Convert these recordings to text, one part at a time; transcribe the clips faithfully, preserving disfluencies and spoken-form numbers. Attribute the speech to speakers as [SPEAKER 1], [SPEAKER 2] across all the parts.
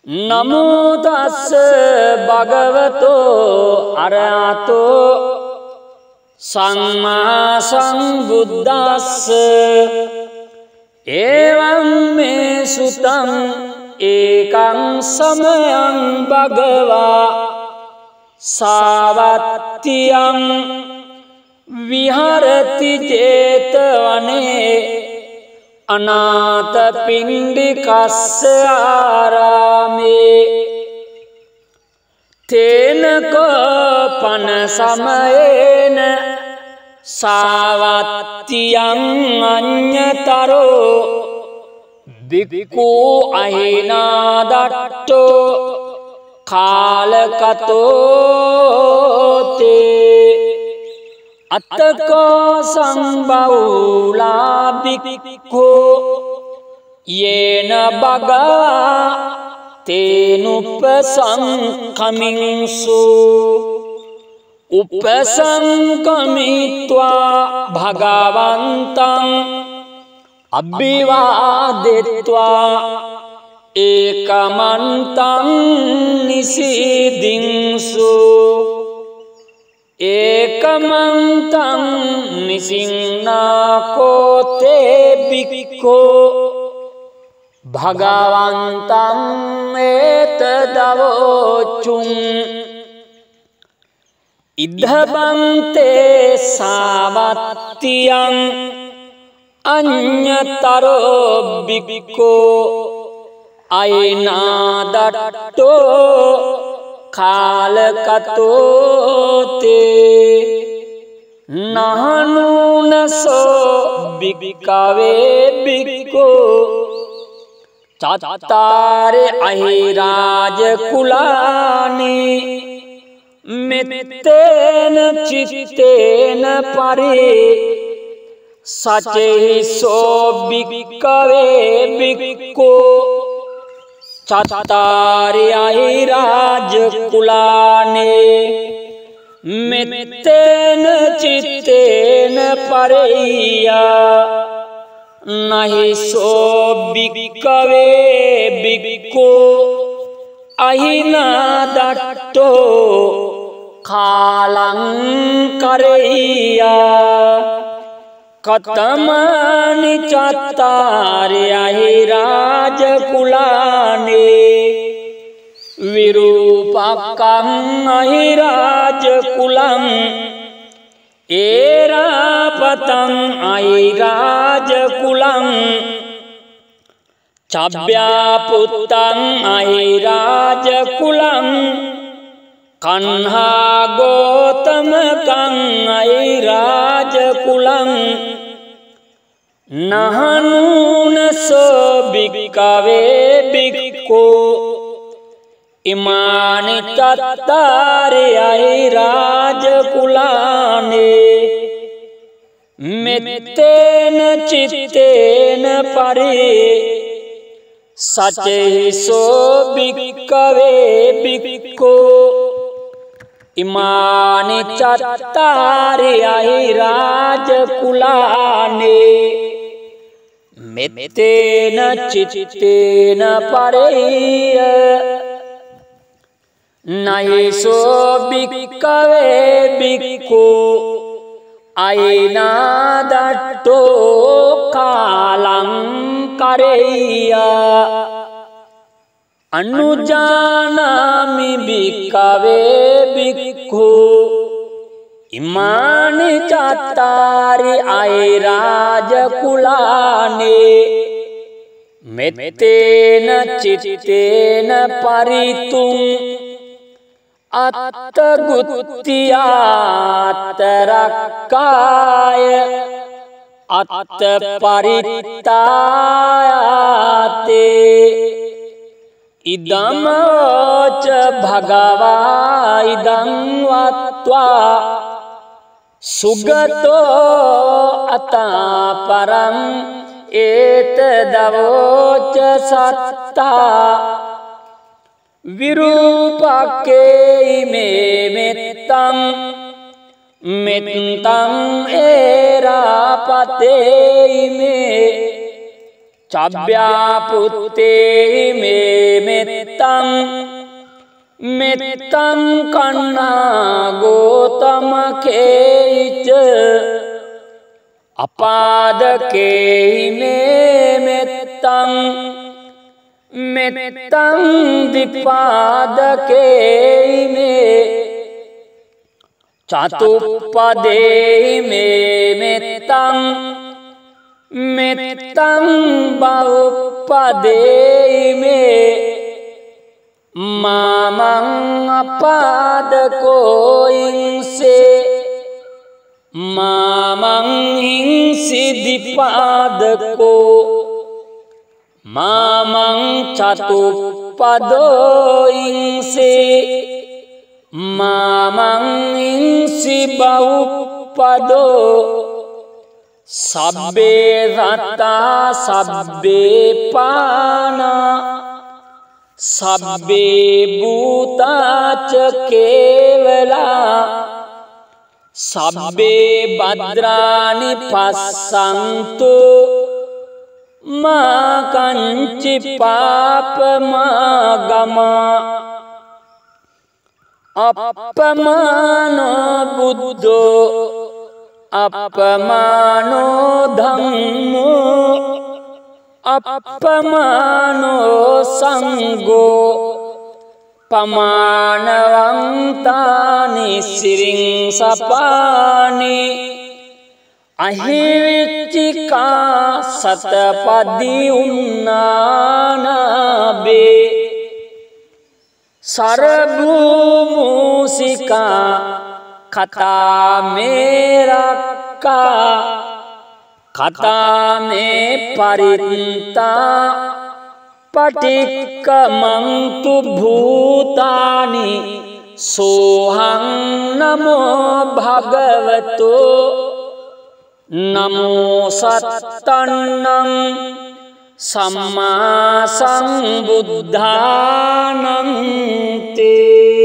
[SPEAKER 1] නමෝ තස්ස භගවතෝ අරහතෝ සම්මා සම්බුද්දස්ස එවං මේ සුතං ඒකං සමයං භගවා සාවත්තියං විහරති 제තවනේ අනාථ පිණ්ඩිකස්ස ආරාමේ තේනක පන සමයේන සාවත්තියං අඤ්ඤතරෝ බික්ඛු අහිනාදට්ඨෝ කාලකතෝ තේ අත්තකෝ සංබෞලා බික්ඛෝ යේන බගා තේනුපසංකමින්සු උපසංකමිත්වා භගවන්තං අභිවාදෙත්වා ඒකමන්තං නිසීදින්සු ඒකමන්තං නිසින්නාකෝතේ බික්ඛෝ භගවන්තං ඒතදවෝචුං ඉද්ධබන්තේ සාවත්තියං අඤ්ඤතරෝ බික්ඛෝ අයිනාදට්ඨෝ කාලකතෝතේ නහනුනසෝ බික්ඛවේ බික්ඛෝ චත්තාරේ අහිරාජ කුලානි මෙත්තේන චිත්තේන පරේ සචේසෝ බික්ඛවේ බික්ඛෝ චත්තාරේ අහිරාජ කුලානේ මෙත්තේන චිත්තේන පරේයා නහිසෝ බික්ඛවේ බික්ඛෝ අහිනාදට්ඨෝ කාලං කරෙය්‍යා කතමානි චත්තාරේ අහිරාජ කුලානේ විරූපකං අහිරාජ කුලං ඒරාපතං අහිරාජ කුලං චබ්බ්‍යාපුත්තං අහිරාජ කුලං කන්හා ගෝතමකං අහිරාජ කුලං නහනුනසෝ බික්ඛවේ බික්ඛෝ ඉමානි චත්තාරේ අහිරාජ කුලානේ මෙත්තේන චිත්තේන පරේ සචේසෝ බික්ඛවේ බික්ඛෝ ඉමානි චත්තාරේ අහිරාජ කුලානේ මෙත්තේන චිත්තේන පරේය නයිසෝ බික්ඛවේ බික්ඛෝ අයිනාදට්ඨෝ කාලං කරෙය්‍යා අනුජානාමි බික්ඛවේ බික්ඛෝ ඉමානි චත්තාරි අහිරාජ කුලානේ මෙත්තේන චිත්තේන පරිතුං අත්තගුත්තියාතරක්කාය අත්ත පරිත්තායාතේ ඉදමෝච භගවා ඉදං වත්වා සුගතෝ අතාපරං ඒතදවෝච සත්තා විරූපක්කේ මේ මෙත්තං මෙත්තං ඒරාපතේ මේ චබ්බ්‍යාපුත්තේ මේ මෙත්තං මෙත්තං මෙත්තං කන්නා ගෝතමකේච අපාදකේහි මේ මෙත්තං මෙත්තං දිපාදකේහි මේ චතුප්පදේහි මේ මෙත්තං මෙත්තං බහුප්පදේහි මේ මාමං අපාදකෝ ඉන්සේ මාමං හිංසි දිපාදකෝ මාමං චතුප්පදෝ ඉන්සේ මාමං හිංසි බහුප්පදෝ සබ්බේ රත්තා සබ්බේ පානා සබ්බේ භූතාච කේවලා සබ්බේ භද්‍රානි පස්සන්තු මා කංචි පාපමාගමා අප්පමානෝ බුද්ධෝ අප්පමානෝ ධම්මෝ අප්පමානෝ සංඝෝ පමානවන්තානි සිරින් සපානි අහිවිච්චිකා සතපදි උන්නානබේ සරභූමුසිකා කතා මේරක්කා කතා මේ පරිත්තා පටික්කමන්තු භූතානි සෝහං නමෝ භගවතු නමෝ සත්තන්නං සම්මා සම්බුද්ධානං තේ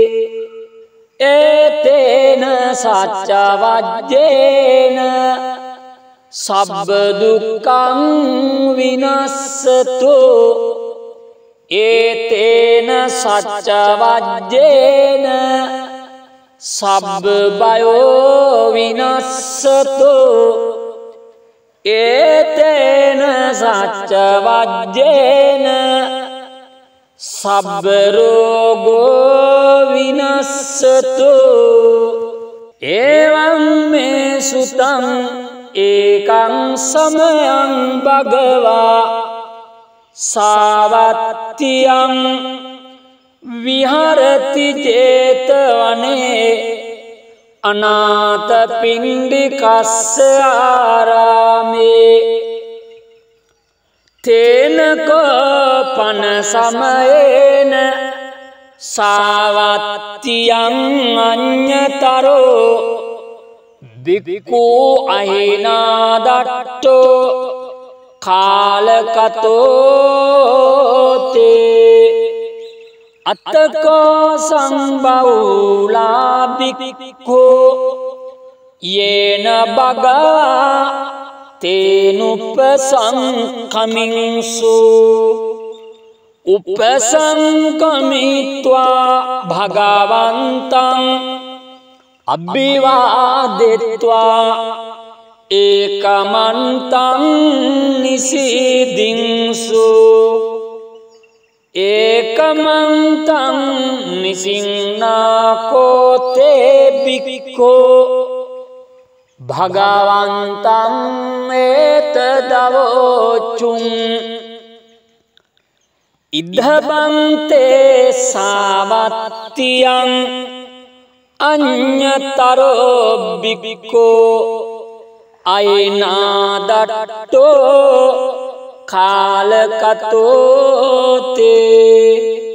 [SPEAKER 1] ඒතේන සච්ච වජ්ජේන සබ්බ දුක්ඛං විනස්සතු ඒතේන සච්ච වජ්ජේන සබ්බ බයෝ විනස්සතු ඒතේන සච්ච වජ්ජේන සබ්බ රෝගෝ විනස්සතු එවං මේ සුතං ඒකං සමයං භගවා සාවත්තියං විහරති ජේතවනේ අනාථ පිණ්ඩිකස්ස ආරාමේ තේනකෝපන සමයේන සාවත්තියං අඤ්ඤතරෝ බික්ඛු අහිනාදට්ඨෝ කාලකතෝ තේ අත්තකෝ සම්බෞලා බික්ඛු යේන බගා තේනුපසංකමින්සු උපසංකමිත්වා භගවන්තං අභිවාදෙත්වා ඒකමන්තං නිසීදින්සු ඒකමන්තං නිසින්නාකෝතේ බික්ඛෝ භගවන්තං ඒතදවෝචුං ඉද්ධබන්තේ සාවත්තියං අඤ්ඤතරෝ බික්ඛෝ අයිනාදට්ඨෝ කාලකතෝ තේ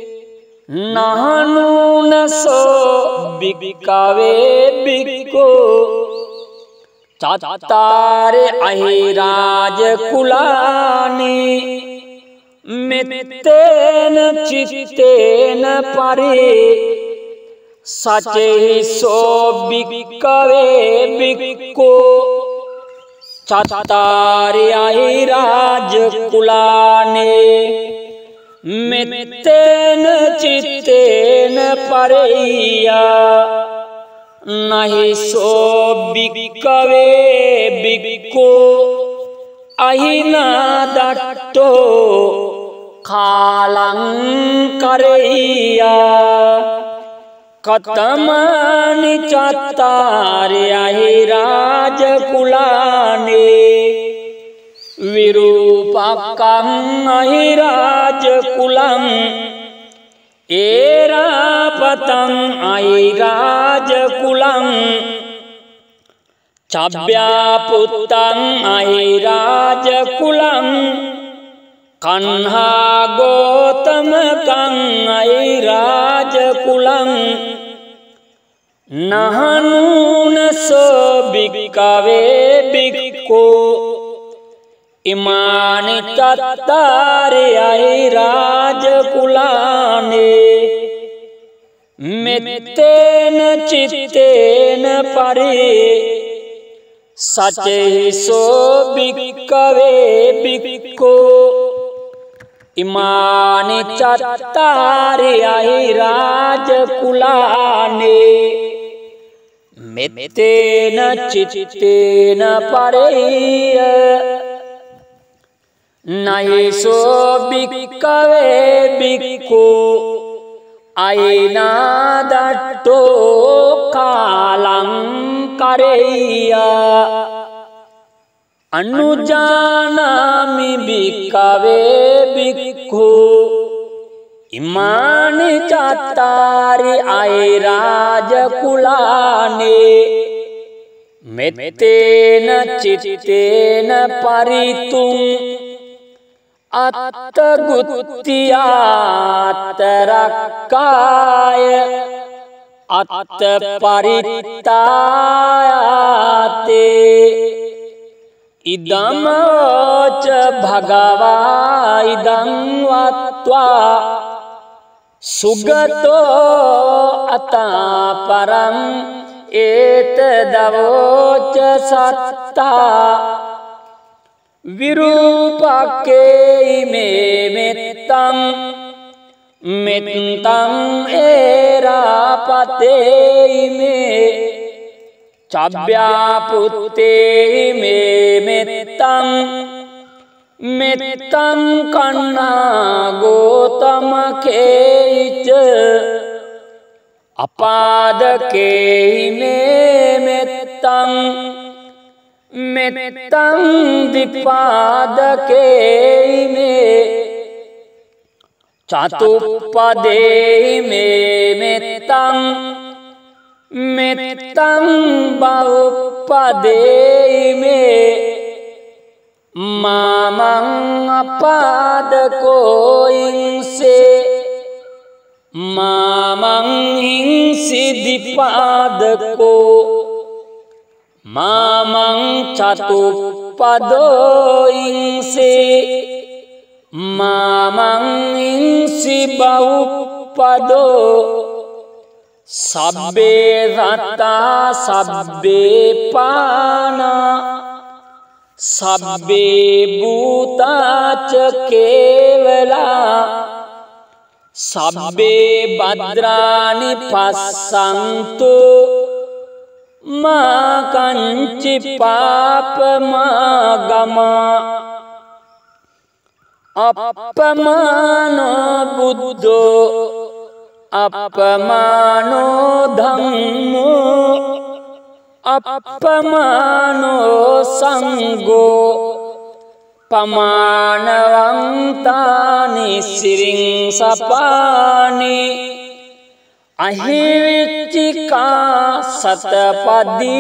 [SPEAKER 1] නහනුනසෝ බික්ඛවේ බික්ඛෝ චත්තාරේ අහිරාජ කුලානි මෙත්තේන චිත්තේන පරේ සචේහි සෝ බික්ඛවේ බික්ඛෝ චත්තාරේ අහිරාජ කුලානේ මෙත්තේන චිත්තේන පරෙය්‍යා නහි සෝ භික්ඛවේ භික්ඛෝ අහිනා දට්ඨෝ කාලං කරෙය්‍යා කතමානි චත්තාරි අහි රාජ කුලානේ විරූපකං අහි රාජ කුලං ඒරාපතං අහි රාජ කුලං චබ්බ්‍යා පුත්තං අහි රාජ කුලං කන්හා ගෝතමකං අහි රාජ කුලං නහනුනසෝ භික්ඛවේ භික්ඛෝ ඉමානි චත්තාරි අහි රාජ කුලානේ මෙත්තේන චිත්තේන පරේ සචේසෝ භික්ඛවේ භික්ඛෝ ඉමානි චත්තාරි අහි රාජ කුලානේ මෙත්තේන චිත්තේන පරේය නයිසෝ භික්ඛවේ භික්ඛෝ අයිනා දට්ඨෝ කාලං කරෙය්‍යා අනුජානාමි භික්ඛවේ භික්ඛෝ ඉමානි චත්තාරි අහි රාජ කුලානේ මෙත්තේන චිත්තේන පරිතුං අත්තගුත්තියාතරක්කාය අත්ත පරිත්තායාතේ ඉදමෝච භගවා ඉදං වත්වා සුගතෝ අතාපරං ඒතදවෝච සත්තා විරූපක්කේ මේ මෙත්තං මෙත්තං ඒරාපතේ මේ චබ්බ්‍යා පුත්තේ මේ මෙත්තං මෙත්තං කන්නා ගෝතමකේච අපාදකේ මේ මෙත්තං මෙත්තං දිපාදකේ මේ චතුප්පදේ මේ මෙත්තං මෙත්තං බහුප්පදේ මේ මාමං අපාදකෝ ඉන්සේ මාමං හිංසි දිපාදකෝ මාමං චතුප්පදෝ ඉන්සේ මාමං ඉන්සි බහුප්පදෝ සබ්බේ රත්තා සබ්බේ පානා සබ්බේ භූතාච කේවලා සබ්බේ භද්‍රානි පස්සන්තු මා කංචි පාපමාගමා අප්පමානෝ බුද්ධෝ අප්පමානෝ ධම්මෝ අප්පමානෝ සංඝෝ පමානවන්තානි සිරින් සපානි අහිවිච්චිකා සතපදි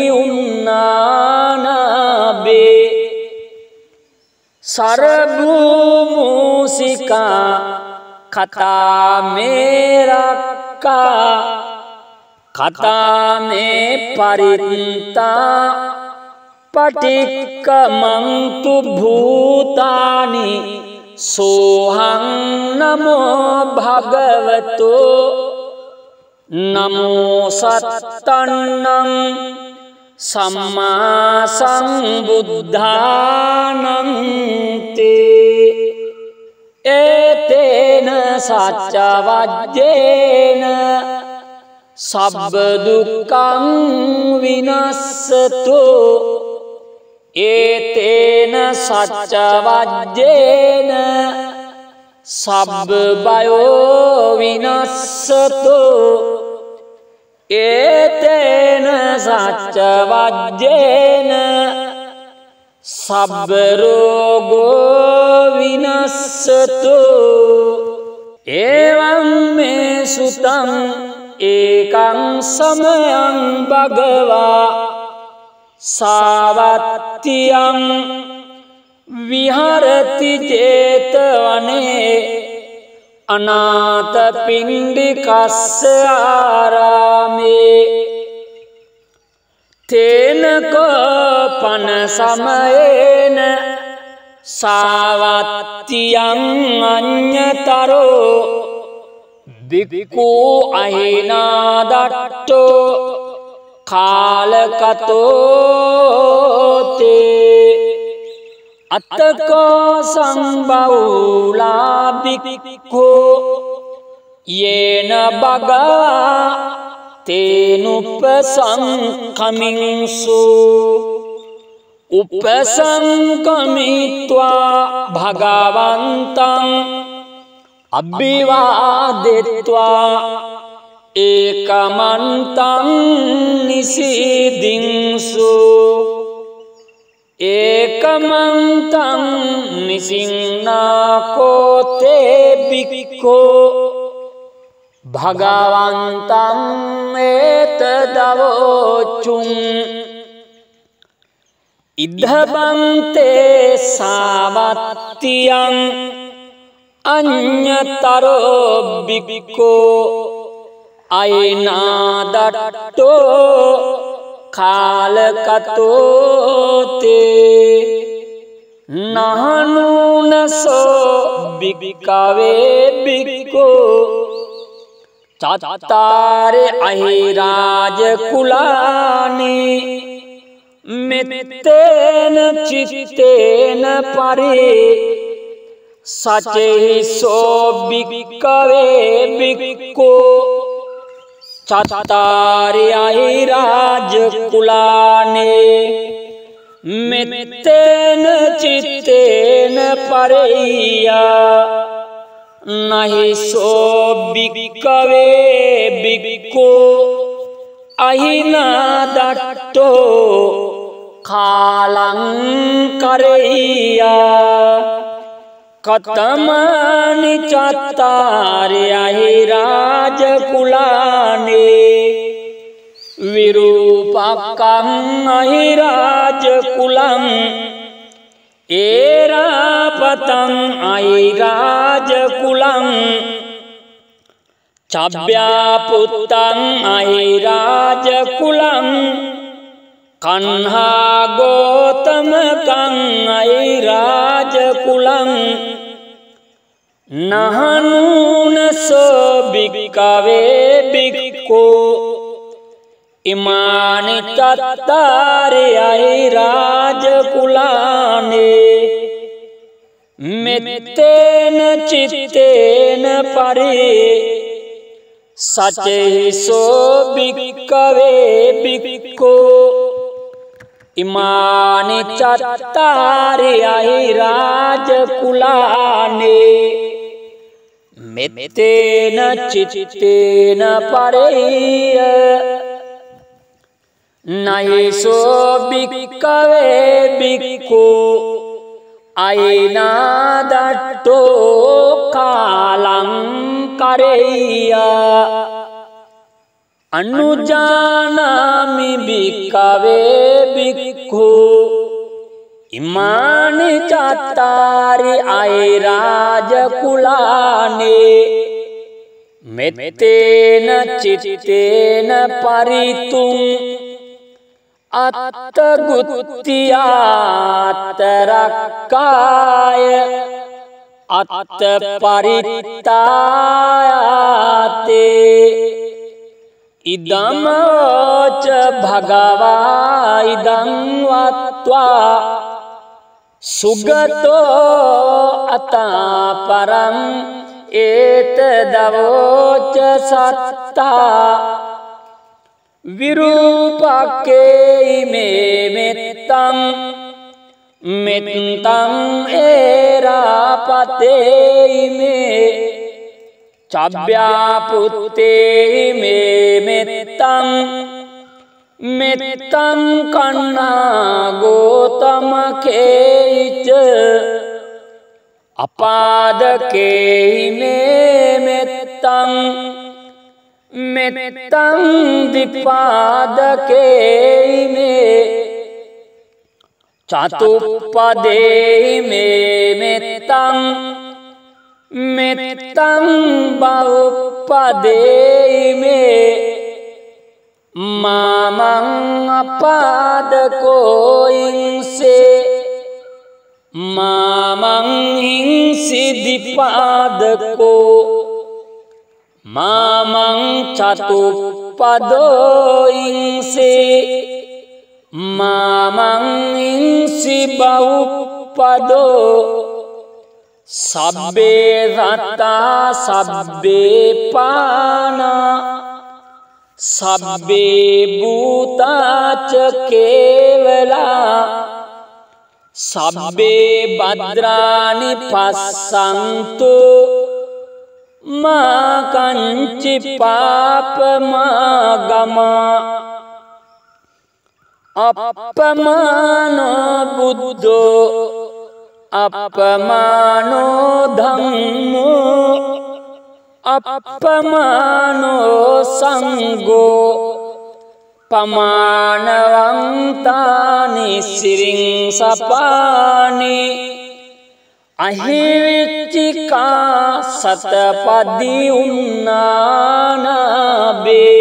[SPEAKER 1] උන්නානබේ සරභූමූසිකා කතාමේරක්කා කතාමේ පරිත්තා පටික්කමන්තු භූතානි සෝහං නමෝ භගවතෝ නමෝ සත්තන්නං සම්මා සම්බුද්ධානං තේ ඒතේන සච්ච වජ්ජේන සබ්බ දුක්ඛං විනස්සතු ඒතේන සච්ච වජ්ජේන සබ්බ බයෝ විනස්සතු ඒතේන සච්ච වජ්ජේන සබ්බ රෝගෝ විනස්සතු එවං මේ සුතං ඒකං සමයං භගවා සාවත්තියං විහරති 제තවනේ අනාථ පිණ්ඩිකස්ස ආරාමේ තේනකෝ පන සමයේන සාවත්තියං අඤ්ඤතරෝ බික්ඛු අහිනාදට්ඨෝ කාලකතෝ තේ අත්තකෝ සම්බෞලා බික්ඛු යේන බගා තේනුපසංකමින්සු උපසංකමිත්වා භගවන්තං අභිවාදෙත්වා ඒකමන්තං නිසීදින්සු ඒකමන්තං නිසින්නාකෝතේ බික්ඛෝ භගවන්තං ඒතදවෝචුං ඉද්ධබන්තේ සාවත්තියං අඤ්ඤතරෝ බික්ඛෝ අයිනාදට්ඨෝ කාලකතෝ තේ නහනුනසෝ බික්ඛවේ බික්ඛෝ චත්තාරේ අහිරාජ කුලානි මෙත්තේන චිත්තේන පරේ සචේසෝ බික්ඛවේ බික්ඛෝ චත්තාරේ අහිරාජ කුලානේ මෙත්තේන චිත්තේන පරේයා නහිසෝ බික්ඛවේ බික්ඛෝ අහිනාදට්ඨෝ කාලං කරෙය්‍යා කතමානි චත්තාරේ අහිරාජ කුලානේ විරූපකං අහිරාජ කුලං ඒරාපතං අහිරාජ කුලං චබ්බ්‍යාපුත්තං අහිරාජ කුලං කන්හා ගෝතමකං අහිරාජ කුලං නහනුනසෝ බික්ඛවේ බික්ඛෝ ඉමානි චත්තාරේ අහිරාජ කුලානේ මෙත්තේන චිත්තේන පරේ සචේසෝ බික්ඛවේ බික්ඛෝ ඉමානි චත්තාරේ අහිරාජ කුලානේ මෙත්තේන චිත්තේන පරේය නයිසෝ බික්ඛවේ බික්ඛෝ අයිනාදට්ඨෝ කාලං කරෙය්‍යා අනුජානාමි බික්ඛවේ බික්ඛෝ ඉමානි චත්තාරි අහිරාජ කුලානේ මෙත්තේන චිත්තේන පරිතුං අත්තගුත්තියාතරක්කාය අත්ත පරිත්තායාතේ ඉදමෝච භගවා ඉදං වත්වා සුගතෝ අතාපරං ඒත දවෝච සත්තා විරූපක්කේ මේ මෙත්තං මෙත්තං ඒරාපතේ මේ චබ්භ්‍යාපුත්තේ මේ මෙත්තං මෙත්තං කන්නා ගෝතමකේච අපාදකේ මේ මෙත්තං මෙත්තං දිපාදකේ මේ චතුප්පදේ මේ මෙත්තං මෙත්තං බවුප්පදේ මේ මාමං අපාදකෝ ඉන්සේ මාමං හිංසි දිපාදකෝ මාමං චතුප්පදෝ ඉන්සේ මාමං හිංසි බවුප්පදෝ සබ්බේ රත්තා සබ්බේ පානා සබ්බේ භූතාච කේවලා සබ්බේ භද්‍රානි පස්සන්තු මා කංචි පාපමාගමා අප්පමානෝ බුද්ධෝ අප්පමානෝ ධම්මෝ අප්පමානෝ සංඝෝ පමානවන්තානි සිරින් සපානි අහිවිච්චිකා සතපදි උන්නානබේ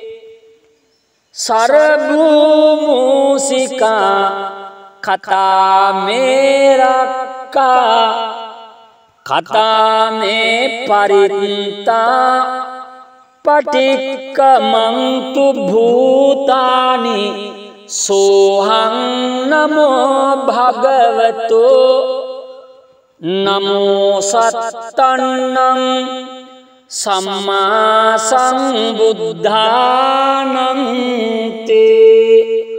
[SPEAKER 1] සරභූමූසිකා කතා මේරක්කා කතා මේ පරිත්තා පටික්කමන්තු භූතානි සෝහං නමෝ භගවතු නමෝ සත්තන්නං සම්මා සම්බුද්ධානං තේ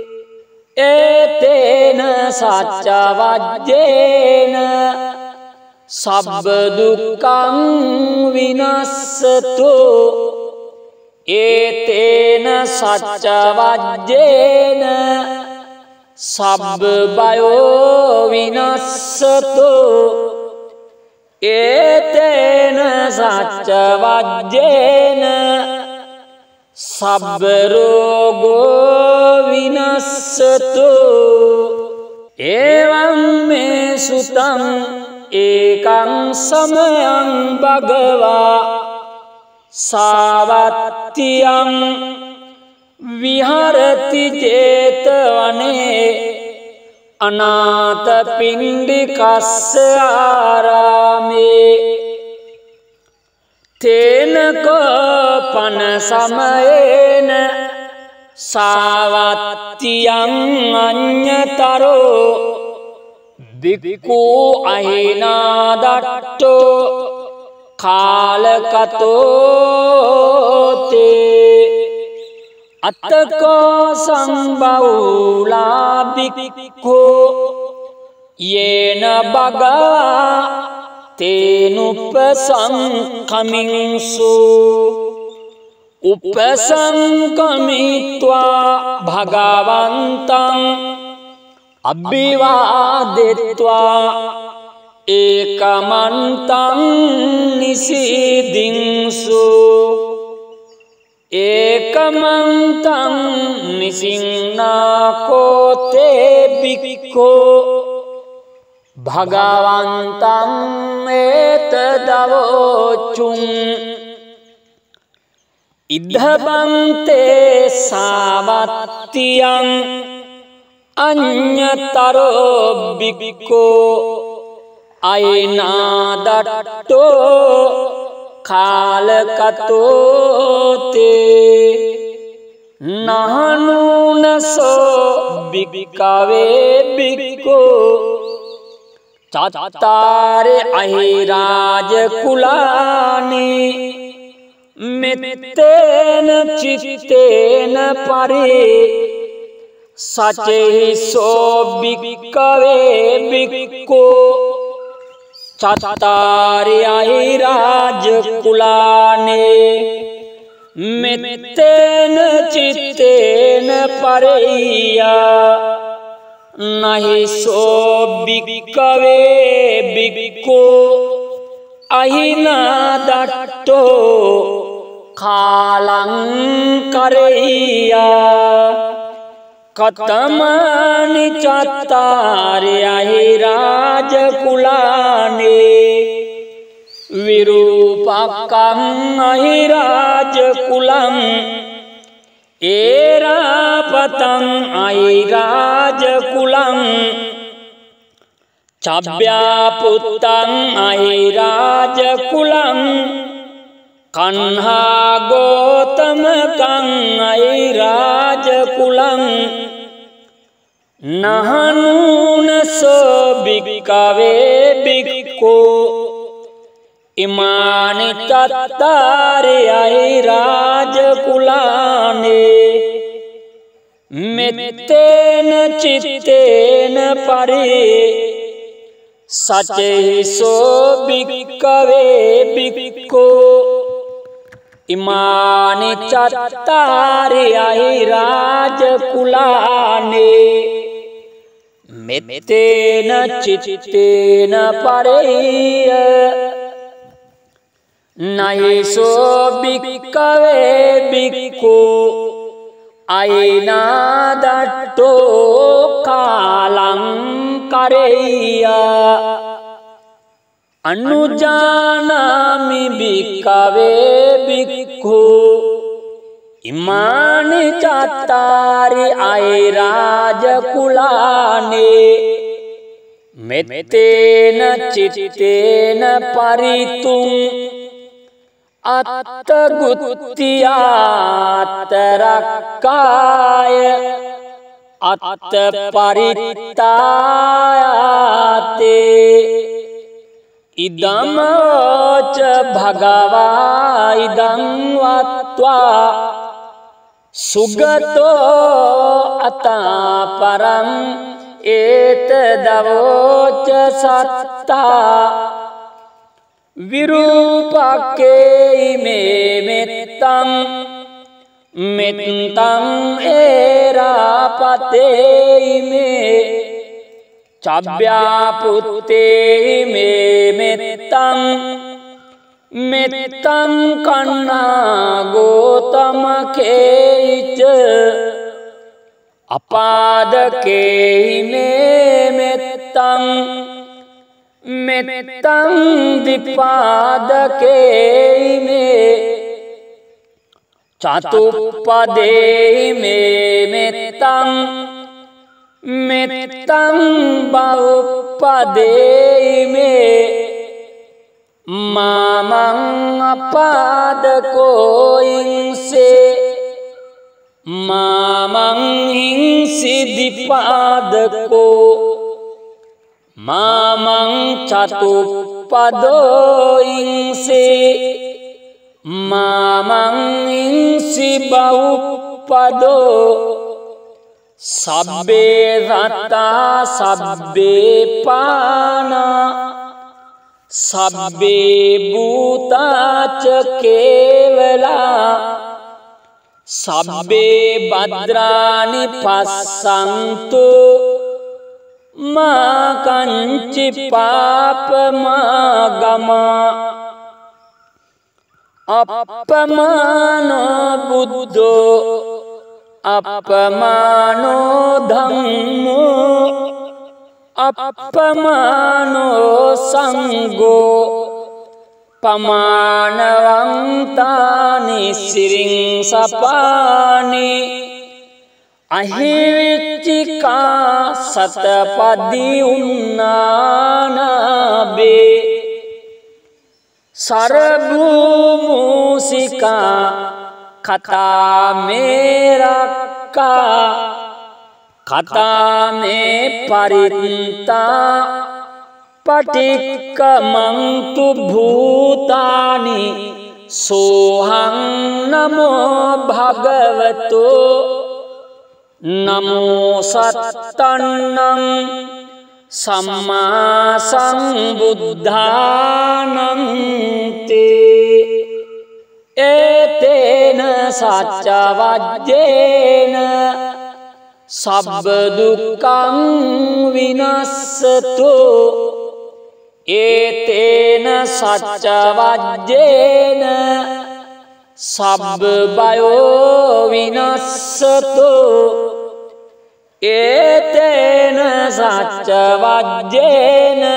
[SPEAKER 1] ඒතේන සච්ච වජ්ජේන සබ්බ දුක්ඛං විනස්සතු ඒතේන සච්ච වජ්ජේන සබ්බ බයෝ විනස්සතු ඒතේන සච්ච වජ්ජේන සබ්බ රෝගෝ විනස්සතු එවං මේ සුතං ඒකං සමයං භගවා සාවත්තියං විහරති ජේතවනේ අනාථ පිණ්ඩිකස්ස ආරාමේ තේනකෝ පන සමයේන සාවත්තියං අඤ්ඤතරෝ බික්ඛු අහිනාදට්ඨෝ කාලකතෝ තේ අත්තකෝ සම්බෞලා බික්ඛු යේන බගා තේනුපසංකමින්සු උපසංකමිත්වා භගවන්තං අභිවාදෙත්වා ඒකමන්තං නිසීදින්සු ඒකමන්තං නිසින්නාකෝතේ බික්ඛෝ භගවන්තං ඒතදවෝචුං ඉද්ධබන්තේ සාවත්තියං අඤ්ඤතරෝ බික්ඛෝ අයිනාදට්ඨෝ කාලකතෝ තේ නහනුනසෝ බික්ඛවේ බික්ඛෝ චත්තාරි අහිරාජ කුලානි මෙත්තේන චිත්තේන පරි සචෙහි සෝ භික්ඛවේ භික්ඛෝ චත්තාරි අහිරාජ කුලානේ මෙත්තේන චිත්තේන පරියා නහි සෝ භික්ඛවේ භික්ඛෝ අහිනා දට්ඨෝ කාලං කරෙය්‍යා කතමානි චත්තාරි අහිරාජ කුලානේ විරූපකං අහිරාජ කුලං ඒරාපතං අහිරාජ කුලං චබ්බ්‍යාපුත්තං අහිරාජ කුලං කන්හා ගෝතමකං අහිරාජ කුලං නහනුනසෝ භික්ඛවේ භික්ඛෝ ඉමානි චත්තාරි අහිරාජ කුලානේ මෙත්තේන චිත්තේන පරි සචෙහි සෝ භික්ඛවේ භික්ඛෝ ඉමානි චත්තාරි අහිරාජ කුලානේ මෙත්තේන චිත්තේන පරිය නයිසෝ භික්ඛවේ භික්ඛෝ අයිනා දට්ඨෝ කාලං කරෙය්‍යා අනුජානාමි භික්ඛවේ භික්ඛෝ ඉමානි චත්තාරි අහිරාජ කුලානේ මෙත්තේන චිත්තේන පරිතුං අත්තගුත්තියාතරක්කාය අත්ත පරිත්තායාතේ ඉදමෝච භගවා ඉදං වත්වා සුගතෝ අතාපරං ඒතදවෝච සත්තා විරූපක්කේ මේ මෙත්තං මෙත්තං ඒරාපතේ මේ චබ්බ්‍යාපුත්තේ මේ මෙත්තං මෙත්තං කන්නා ගෝතමකේච අපාදකේ මේ මෙත්තං මෙත්තං දිපාදකේ මේ චතුප්පදේ මේ මෙත්තං මෙත්තං බහුප්පදේ මේ මාමං අපාදකෝ ඉන්සේ මාමං හිංසි දිපාදකෝ මාමං චතුප්පදෝ ඉන්සේ මාමං ඉන්සි බහුප්පදෝ සබ්බේ රත්තා සබ්බේ පානා සබ්බේ භූතාච කේවලා සබ්බේ භද්‍රානි පස්සන්තු මා කංචි පාපමාගමා අප්පමානෝ බුද්ධෝ අප්පමානෝ ධම්මෝ අප්පමානෝ සංඝෝ පමානවන්තානි සිරින් සපානි අහිවිච්චිකා සතපදි උන්නානබේ සරභූමූසිකා කතා මේරක්කා කතා මේ පරිත්තා patikkamantu bhutani sohang namo bhagavato namo sattannam samma sambuddhanam te etena sacca vajjena sabba dukkam vinassato etena sacca vajjena sabba bayo vinassato etena sacca vajjena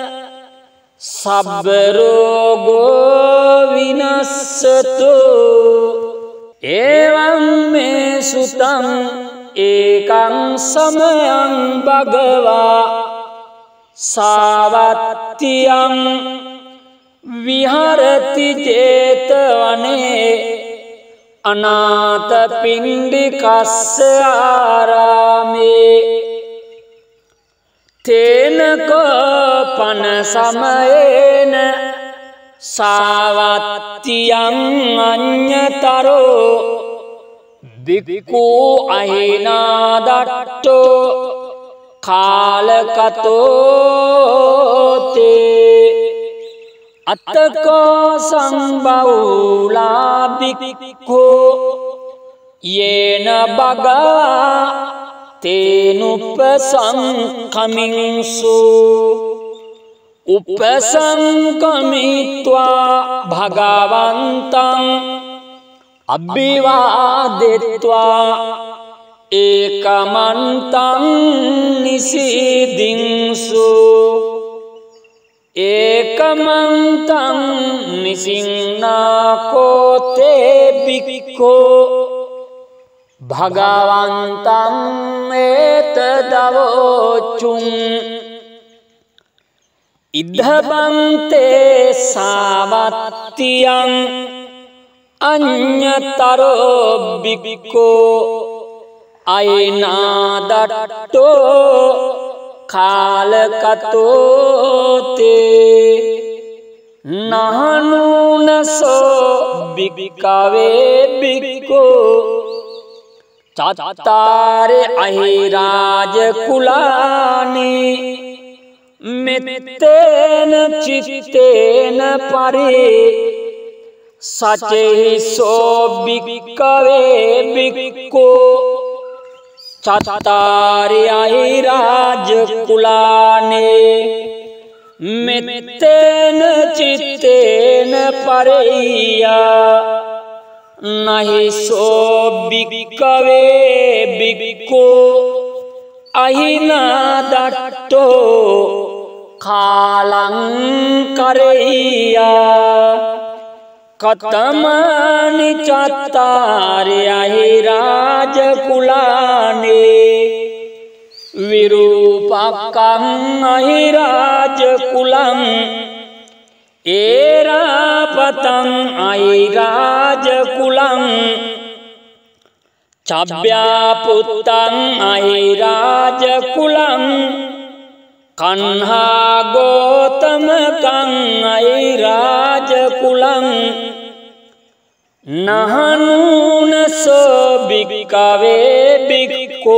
[SPEAKER 1] sabba rogo vinassato evam me sutam ekam samayam bhagava savattyam viharati jetavane anatha pindikassa arame tenako pana samayena savattyam anyataro bhikkhu ahinadatto kalakato te attako sambhaula bhikkhu yena bhaga tenupasankaminsu upasankamitva bhagavantam abhivadetva ekamantam nisidinsu ekamantam nisinnakote bhikkho bhagavantam etadavochum idhabante savattyam anyataro bhikkho ainadatto kalakato te nahanunaso bhikkave bhikkho cattare ahiraja kulani mettena cittena pari sacehi so bhikkave bhikkhu cattare ahiraja kulani mettena cittena pariya nahi so bhikkave bhikkhu ahinadatto kalang kareya katamani cattare ahiraja kulane virupakkam ahiraja kulam erapatam ahiraja kulam cabbyaputtam ahiraja kulam kanha gotamakam ahiraja kulam nahanunaso bhikkave bhikkhu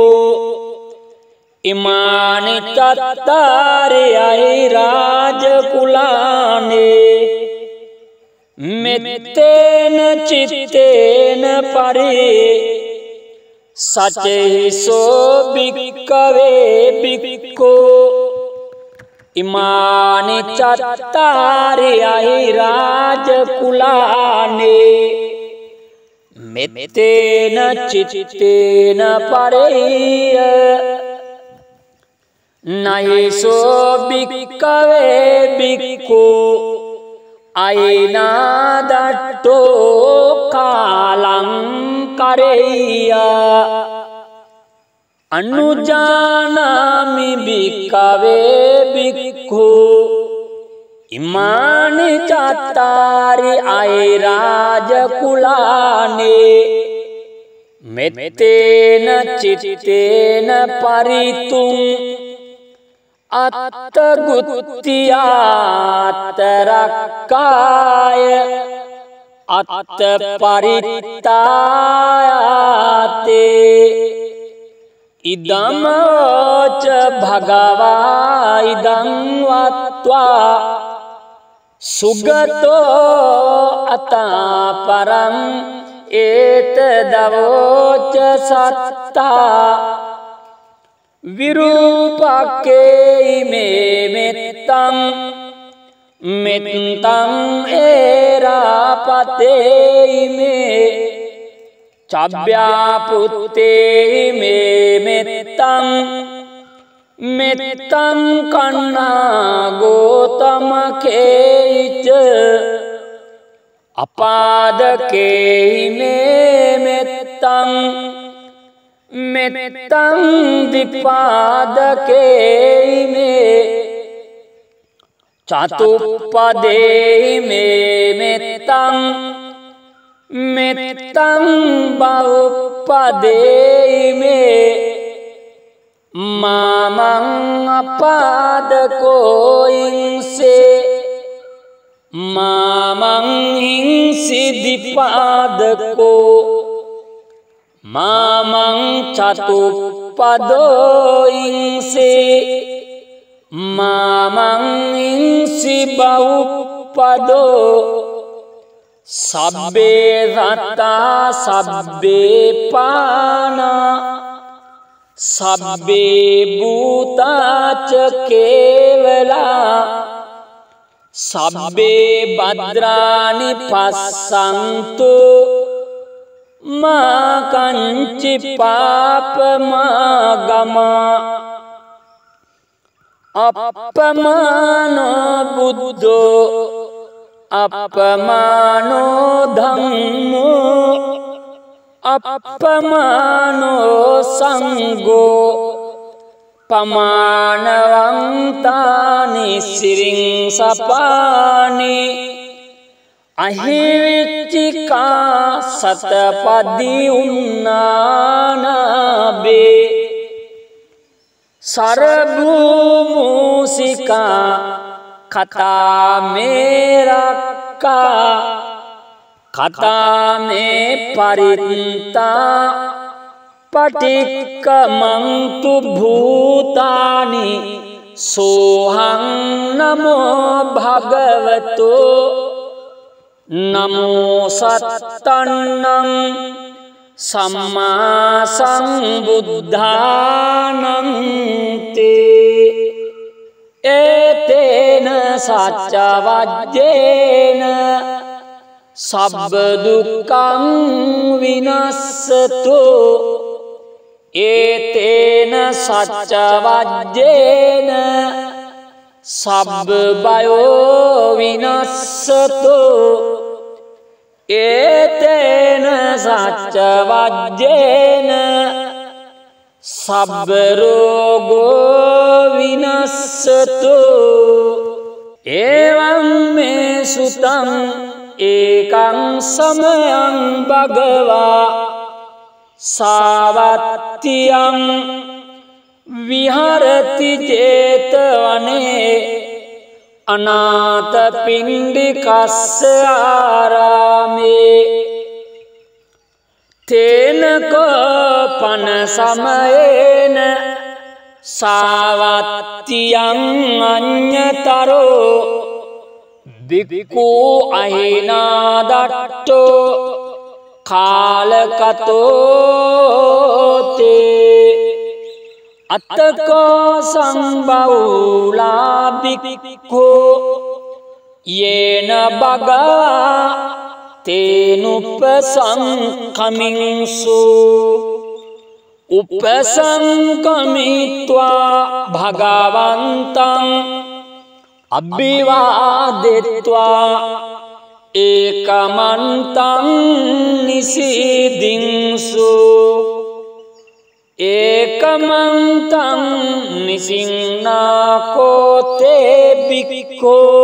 [SPEAKER 1] imani cattare ahiraja kulane mettena cittena pari sacehi so bhikkave bhikkhu imani cattare ahiraja kulane mettena cittena pareya nahi so bhikkave bhikkhu ainadatto kalang kareya anujanami bhikkave bhikkhu imani cattari ahiraja kulane mettena cittena paritum අත්තගුත්තියාතරක්කාය අත්ත පරිත්තායාතේ ඉදමෝච භගවා ඉදං වත්වා සුගතෝ අතාපරං ඒත දවෝච සත්තා විරූපක්කේ මේ මෙත්තං මෙත්තං ඒරාපතේ මේ චබ්භ්‍යාපුත්තේ මේ මෙත්තං මෙත්තං කන්නා ගෝතමකේච අපාදකේ මේ මෙත්තං මෙත්තං දිපාදකේ මේ චතුප්පදේ මේ මෙත්තං මෙත්තං බවුප්පදේ මේ මාමං අපාදකෝ ඉන්සේ මාමං හිංසි දිපාදකෝ මාමං චතුප්පදෝ ඉන්සේ මාමං ඉන්සි බවුප්පදෝ සබ්බේ රත්තා සබ්බේ පානා සබ්බේ භූතාච කේවලා සබ්බේ භද්‍රානි පස්සන්තු මා කංචි පාපමාගමා අප්පමානෝ බුද්ධෝ අප්පමානෝ ධම්මෝ අප්පමානෝ සංඝෝ පමානවන්තානි සිරින් සපානි අහිවිච්චිකා සතපදි උන්නානබේ සරභූමූසිකා කතාමේරක්කා කතාමේ පරිත්තා පටික්කමන්තු භූතානි සෝහං නමෝ භගවතෝ නමෝ සත්තන්නං සම්මා සම්බුද්ධානං තේ ඒතේන සච්ච වජ්ජේන සබ්බ දුක්ඛං විනස්සතු ඒතේන සච්ච වජ්ජේන සබ්බ බයෝ විනස්සතු ඒතේන සච්ච වජ්ජේන සබ්බ රෝගෝ විනස්සතු එවං මේ සුතං ඒකං සමයං භගවා සාවත්තියං විහරති චේතවනේ අනාථ පිණ්ඩිකස්ස ආරාමේ තේනකෝ පන සමයේන සාවත්තියං අඤ්ඤතරෝ බික්ඛු අහිනාදට්ඨෝ කාලකතෝ තේ අත්තකෝ සම්බෞලා බික්ඛු යේන බගා තේනුපසංකමින්සු උපසංකමිත්වා භගවන්තං අභිවාදෙත්වා ඒකමන්තං නිසීදින්සු ඒකමන්තං නිසින්නාකෝතේ බික්ඛෝ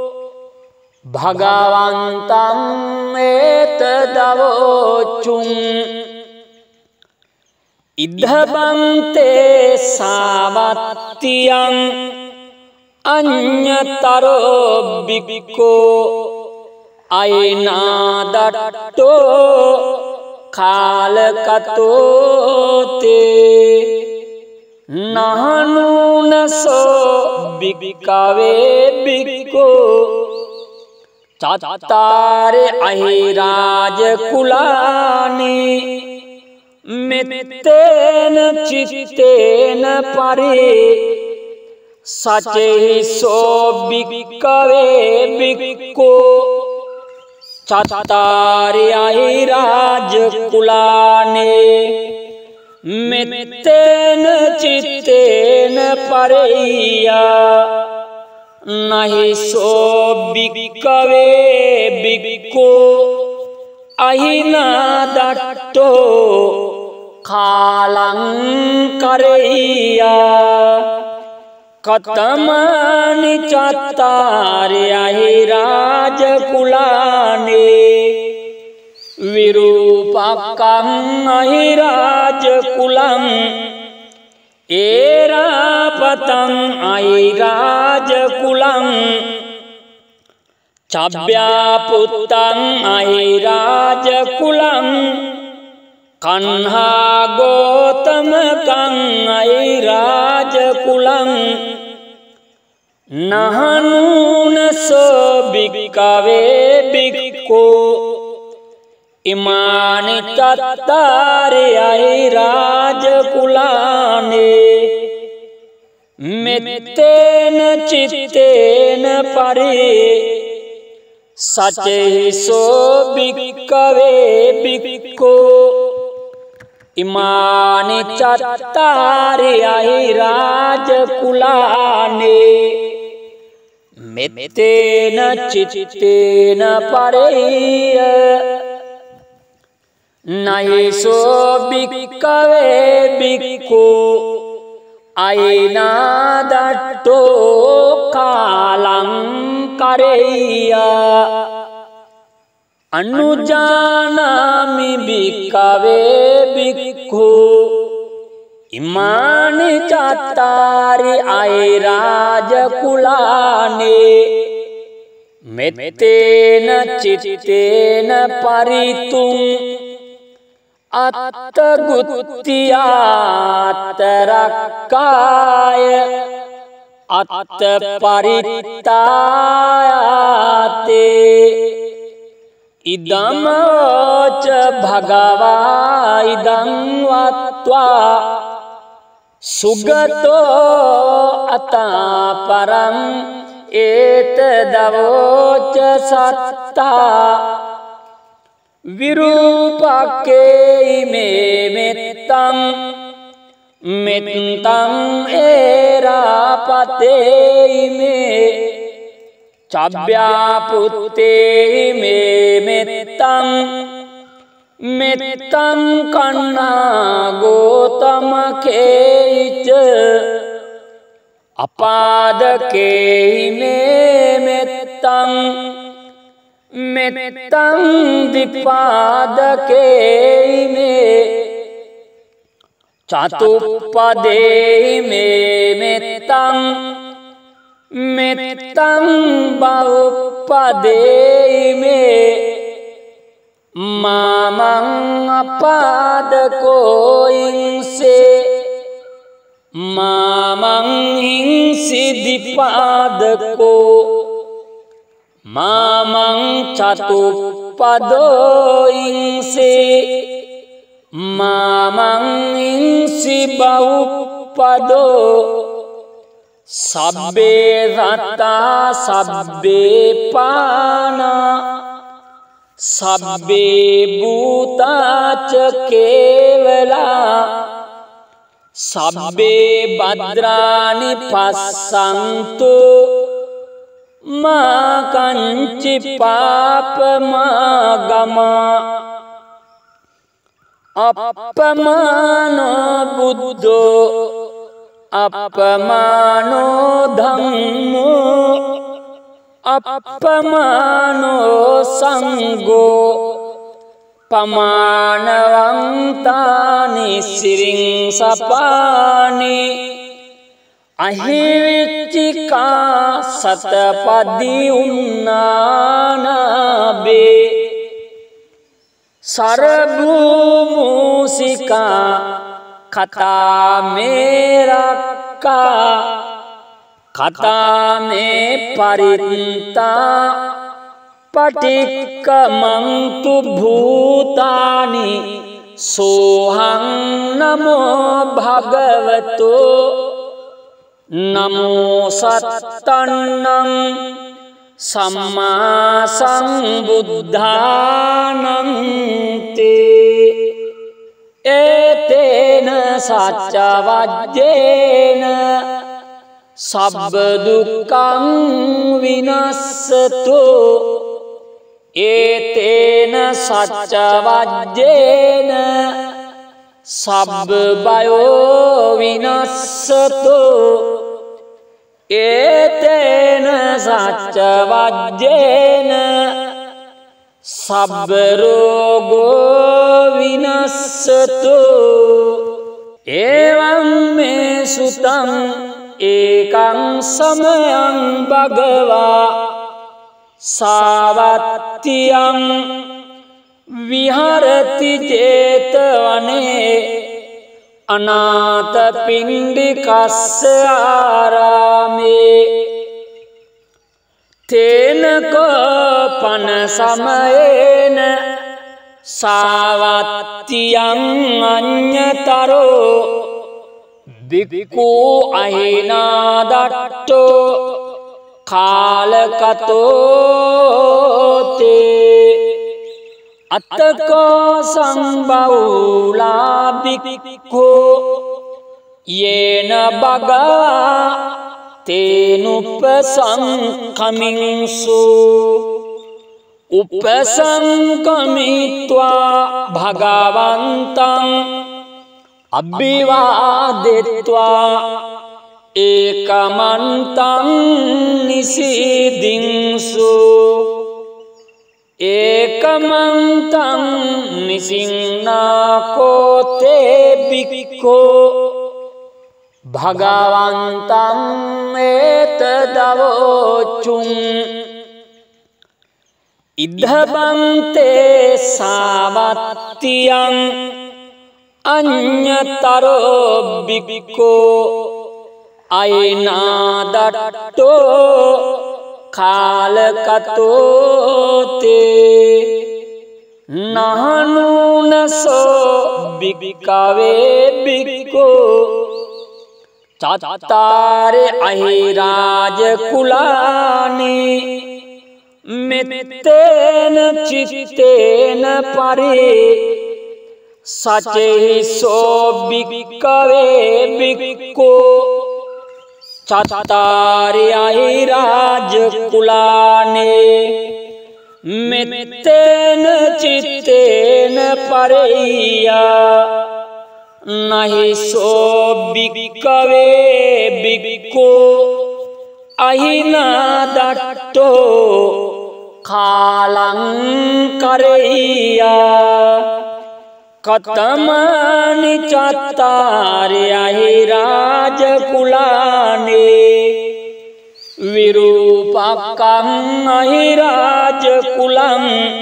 [SPEAKER 1] භගවන්තං ඒතදවෝචුං ඉද්ධබන්තේ සාවත්තියං අඤ්ඤතරෝ බික්ඛෝ අයනාදට්ඨෝ කාලකතෝතේ නහනුනසෝ බික්ඛවේ බික්ඛෝ චත්තාරේ අහිරාජ කුලානි මෙත්තේන චිත්තේන පරි සචේසෝ බික්ඛවේ බික්ඛෝ චත්තාරේ අහිරාජ කුලානේ මෙත්තේන චිත්තේන පරියා නහිසෝ බික්ඛවේ බික්ඛෝ අහිනාදට්ඨෝ කාලං කරෙය්‍යා කතමානි චත්තාරේ අහිරාජ කුලානේ විරූපකං අහිරාජ කුලං ඒරාපතං අහිරාජ කුලං චබ්බ්‍යාපුත්තං අහිරාජ කුලං කන්හා ගෝතමකං අහිරාජ කුලං නහනුනසෝ බික්ඛවේ බික්ඛෝ ඉමානි චත්තාරේ අහිරාජ කුලානේ මෙත්තේන චිත්තේන පරි සචේසෝ බික්ඛවේ බික්ඛෝ ඉමානි චත්තාරේ අහිරාජ කුලානේ මෙත්තේන චිත්තේන පරේය නයිසෝ බික්ඛවේ බික්ඛෝ අයනාදට්ඨෝ කාලං කරෙය්‍යා අනුජානාමි බික්ඛවේ බික්ඛෝ ඉමානි චත්තාරි අහිරාජ කුලානේ මෙත්තේන චිත්තේන පරිතුං අත්තගුත්තියාතරක්කාය අත්ත පරිත්තායාතේ ඉදමෝච භගවා ඉදං වත්වා සුගතෝ අතාපරං ඒතදවෝච සත්තා විරූපක්කේ මේ මෙත්තං මෙත්තං ඒරාපතේ මේ චබ්බ්‍යාපුත්තේ මේ මෙත්තං මෙත්තං කන්නා ගෝතමකේච අපාදකේ මේ මෙත්තං මෙත්තං දිපාදකේ මේ චතුප්පදේ මේ මෙත්තං මෙත්තං බහුප්පදේ මේ මාමං අපාදකෝ ඉන්සේ මාමං හිංසි දිපාදකෝ මාමං චතුප්පදෝ ඉන්සේ මාමං ඉන්සි බහුප්පදෝ සබ්බේ රත්තා සබ්බේ පානා සබ්බේ භූතාච කේවලා සබ්බේ භද්‍රානි පස්සන්තු මා කංචි පාපමාගමා අප්පමානෝ බුද්ධෝ අප්පමානෝ ධම්මෝ අප්පමානෝ සංඝෝ pamanavantāni siring sapāni ahivicchikā satapadi unnānabe sarabhumusikā katā me rakkā katā me pariththa patikkamantu bhūtāni sohang namo bhagavato namo sattannam samma sambuddhanam te etena sacca vajjena sabba dukkam vinassato etena sacca vajjena sabba bayo vinassato etena sacca vajjena sabba rogo vinassato evam me sutam ekam samayam bhagava savattyam viharati jetavane anāta pindikassa ārāme tena kopana samayena savattyam aññataro bhikkhu ahinādatto kālakato te attako sambhawulā bhikkhu yena bhagavā tenupasankaminnsu upasankamitva bhagavantam abhivādetva ekamantam nisidinsu ekamantam nisinnāko te bhikkho bhagavantam etadavochum idhabante savattyam aññataro bhikkho ahinādatto kālakato te nahanunaso bhikkave bhikkho cattare ahirāja kulāni mettena cittena pari sacehi so bhikkave bhikkho cattare ahirāja kulāni mettena cittena pariya nahi so bhikkave bhikkho ahinādatto kālaṃ kareya katamani cattari ahirāja kulāni virūpakkam ahirāja kulam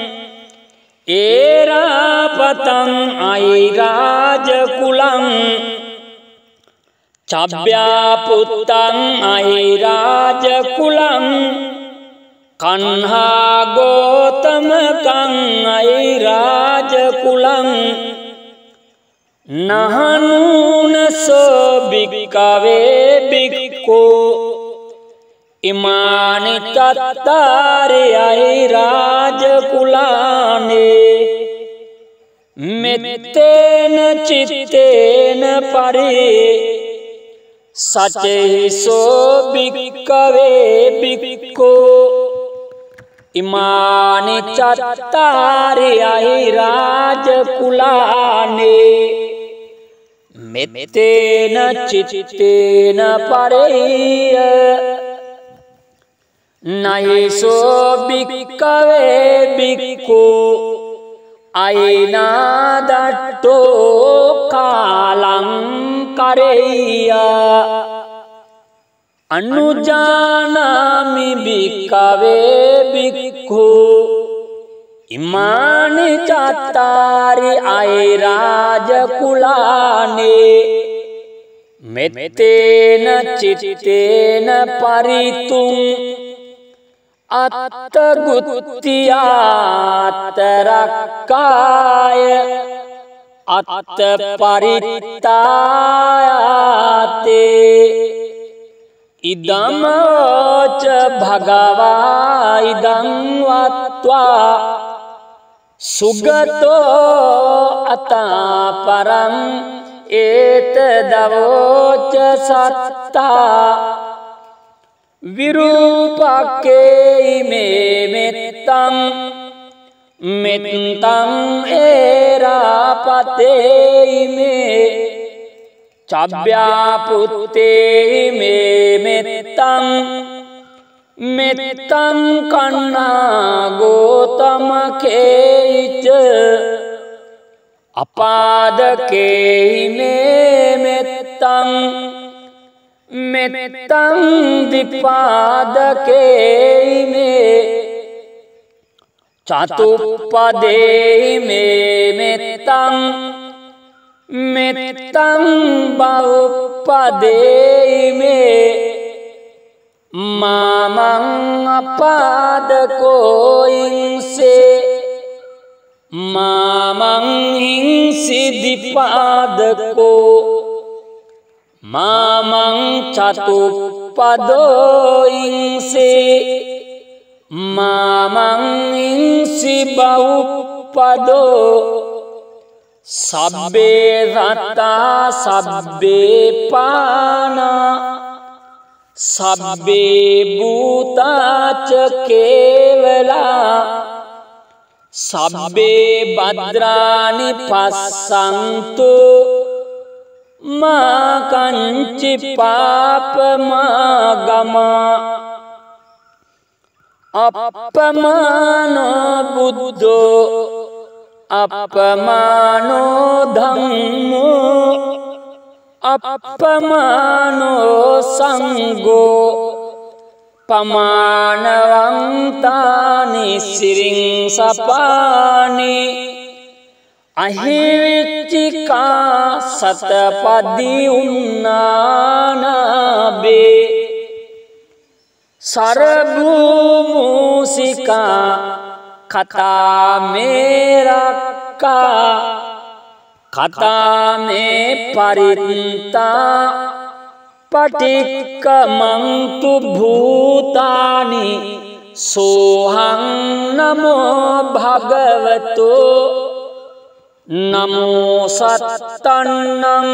[SPEAKER 1] erapatam ahirāja kulam cabbyaputam ahirāja kulam kanha gotamakam ahirāja kulam nahanunaso bhikkave bhikkho imani cattari ahirāja kulāni mettena cittena pari sacehi so bhikkave bhikkho imani cattari ahirāja kulāni mettena cittena pariya nahi so bhikkave bhikkhu අයිනාදට්ටෝ කාලං කරෙය්‍ය අනුජානාමි භික්ඛවේ භික්ඛු ඉමානි චත්තාරි අයිරාජ කුලානේ මෙත්තේන චිත්තේන පරිතුං අත්තගුත්තියාතරක්කාය අත්ත පරිත්තායාතේ ඉදමෝච භගවා ඉදං වත්වා සුගතෝ අතාපරං ඒත දවෝච සත්තා විරූපක්කේ මේ මෙත්තං මෙත්තං ඒරාපතේ මේ චබ්භ්‍යාපුත්තේ මේ මෙත්තං මෙත්තං කන්නා ගෝතමකේච අපාදකේ මේ මෙත්තං මෙත්තං දිපාදකේ මේ චතුප්පදේ මේ මෙත්තං මෙත්තං බවුප්පදේ මේ මාමං අපාදකෝ ඉන්සේ මාමං හිංසි දිපාදකෝ මාමං චතුප්පදෝ ඉන්සේ මාමං ඉන්සි බවුප්පදෝ සබ්බේ රත්තා සබ්බේ පානා සබ්බේ භූතාච කේවලා සබ්බේ භද්‍රානි පස්සන්තු මා කංචි පාපමාගමා අප්පමානෝ බුද්ධෝ අප්පමානෝ ධම්මෝ අප්පමානෝ සංඝෝ පමානවන්තානි සිරින් සපානි අහිවිච්චිකා සතපදි උන්නානබේ සරභූමුසිකා කතාමේරක්කා කතාමේ පරිත්තා පටික්කමන්තු භූතානි සෝහං නමෝ භගවතෝ නමෝ සත්තන්නං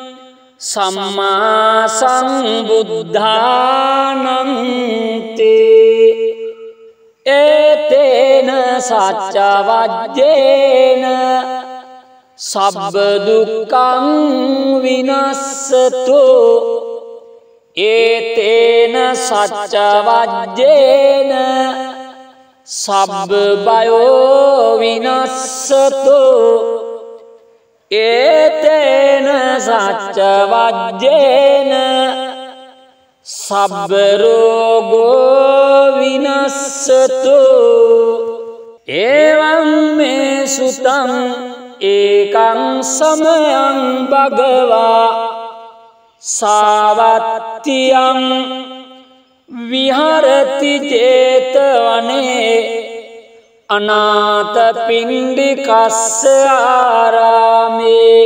[SPEAKER 1] සම්මා සම්බුද්ධානං තේ ඒතේන සච්ච වජ්ජේන සබ්බ දුක්ඛං විනස්සතු ඒතේන සච්ච වජ්ජේන සබ්බ බයෝ විනස්සතු ඒතේන සච්ච වජ්ජේන සබ්බ රෝගෝ විනස්සතු එවං මේ සුතං ඒකං සමයං භගවා සාවත්තියං විහරති චේතවනේ අනාථ පිණ්ඩිකස්ස ආරාමේ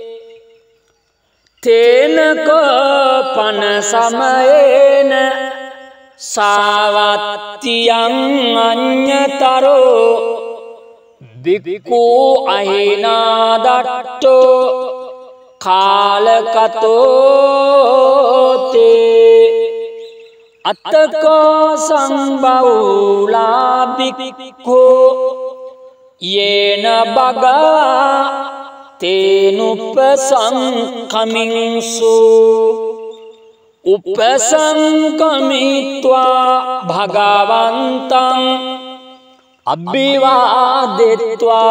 [SPEAKER 1] තේනකෝපන සමයේන සාවත්තියං අඤ්ඤතරෝ භික්ඛු අහිනාදට්ඨෝ කාලකතෝ තේ අත්තකෝ සම්බෞලා භික්ඛු යේන භගවා තේනුපසංකමින්සු උපසංකමිත්වා භගවන්තං අභිවාදෙත්වා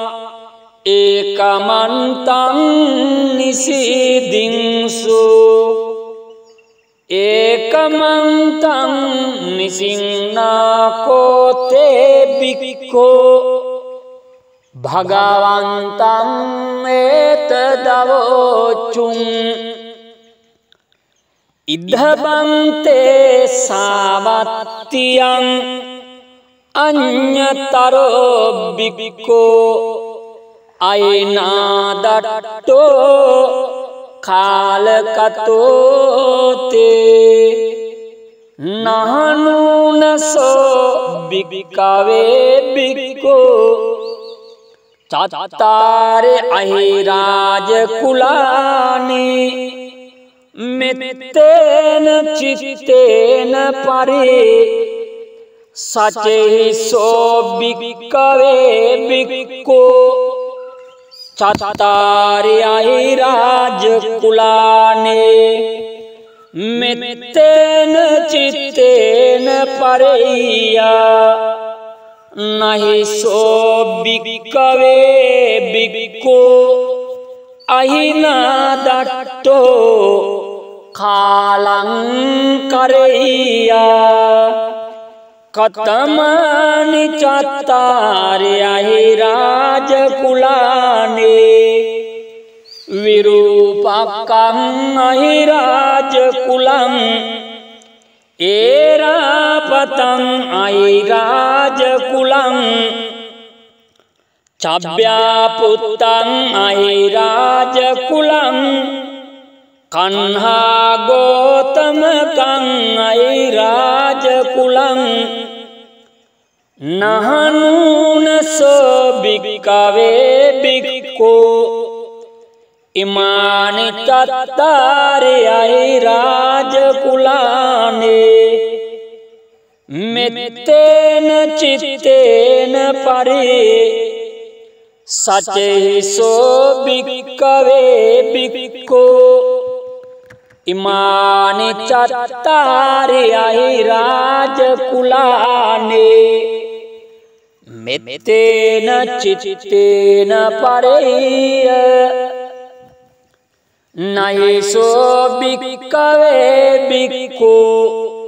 [SPEAKER 1] ඒකමන්තං නිසීදින්සු ඒකමන්තං නිසින්නාකෝතේ බික්ඛෝ භගවන්තං ඒතදවෝචුං ඉද්ධබන්තේ සාවත්තියං අඤ්ඤතරෝ බික්ඛෝ අයනාදට්ඨෝ කාලකතෝතේ නහනුනසෝ බික්ඛවේ බික්ඛෝ චත්තාරේ අහිරාජ කුලානි මෙත්තේන චිත්තේන පරේ සචේසෝ බික්ඛවේ බික්ඛෝ චත්තාරේ අහිරාජ කුලානේ මෙත්තේන චිත්තේන පරේයා නහිසෝ බික්ඛවේ බික්ඛෝ අහිනාදට්ඨෝ කාලං කරෙය්‍යා කතමානි චත්තාරේ අහිරාජ කුලානේ විරූපකං අහිරාජ කුලං ඒරාපතං අහිරාජ කුලං චබ්බ්‍යාපුත්තං අහිරාජ කුලං කන්හා ගෝතමකං අහිරාජ කුලං නහනුනසෝ බික්ඛවේ බික්ඛෝ ඉමානි චත්තාරේ අහිරාජ කුලානේ මෙත්තේන චිත්තේන පරේ සචේසෝ බික්ඛවේ බික්ඛෝ ඉමානි චත්තාරේ අහිරාජ කුලානේ මෙත්තේන චිත්තේන පරේය නයිසෝ බික්ඛවේ බික්ඛෝ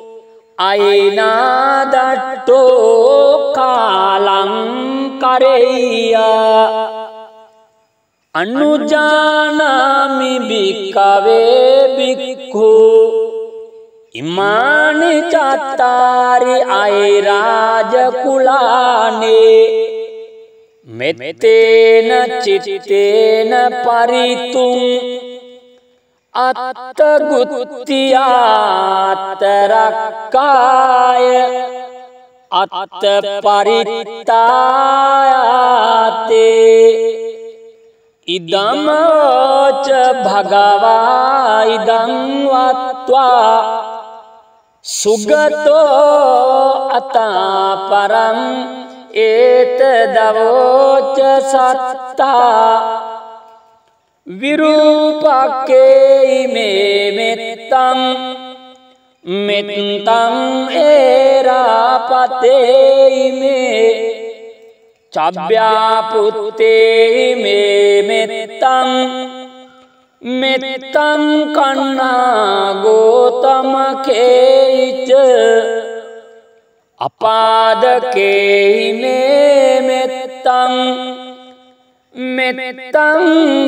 [SPEAKER 1] අයනාදට්ඨෝ කාලං කරෙය්‍යා අනුජානාමි බික්ඛවේ බික්ඛෝ ඉමානි චත්තාරි අහිරාජ කුලානේ මෙත්තේන චිත්තේන පරිතුං අත්තගුත්තියාතරක්කාය අත්ත පරිත්තායාතේ ඉදමෝච භගවා ඉදං වත්වා සුගතෝ අතාපරං ඒතදවෝච සත්තා විරූපක්කේ මේ මෙත්තං මෙත්තං ඒරාපතේ මේ චබ්බ්‍යාපුත්තේ මේ මෙත්තං මෙත්තං කන්නා ගෝතමකේච අපාදකේ මේ මෙත්තං මෙත්තං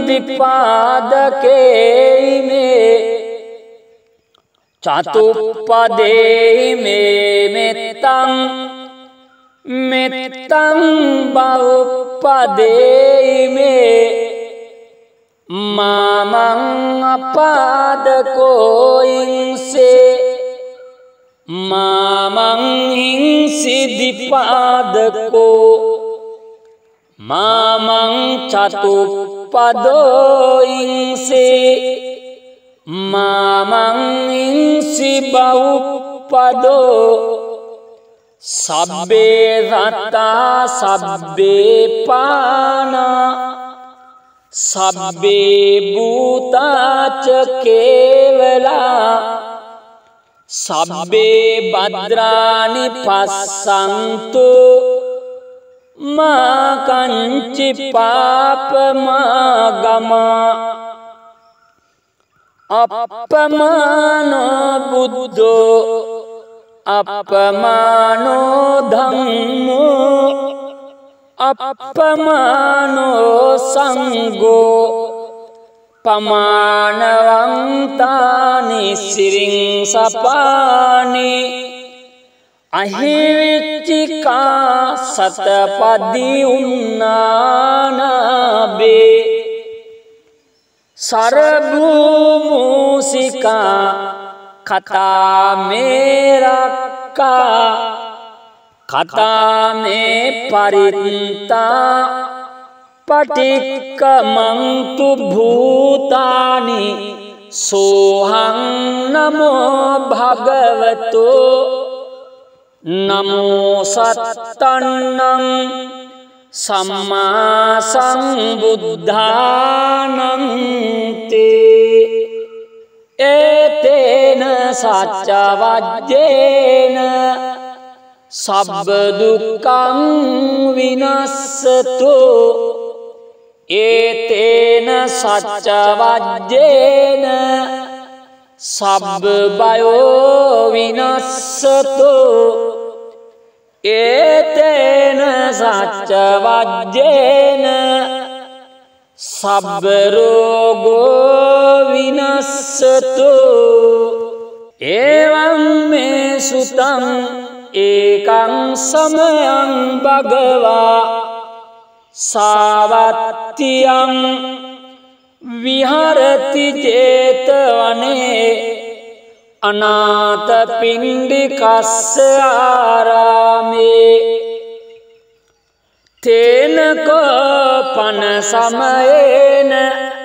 [SPEAKER 1] දිපාදකේ මේ චතුප්පදේ මේ මෙත්තං මෙත්තං බහුප්පදේ මේ මාමං අපාදකෝ ඉන්සේ මාමං හිංසි දිපාදකෝ මාමං චතුප්පදෝ ඉන්සේ මාමං ඉන්සි බහුප්පදෝ සබ්බේ රත්තා සබ්බේ පානා සබ්බේ භූතාච කේවලා සබ්බේ භද්‍රානි පස්සන්තු makanci papamagama appamano buddho appamano dhammo appamano sangho pamanavantani siring sapani ahivicika satapadi unnanabe sarabhu musika kata merakka kata me pariththa patikkamantu bhutani sohang namo bhagavato namo sattannam samma sambuddhanam te etena sacca vajjena sabba dukkam vinassato etena sacca vajjena sabba bayo vinassato etena sacca vajjena sabba rogo vinassato evam me sutam ekam samayam bhagava savattyam viharati jetavane anatha pindikassa arame tenako pana samayena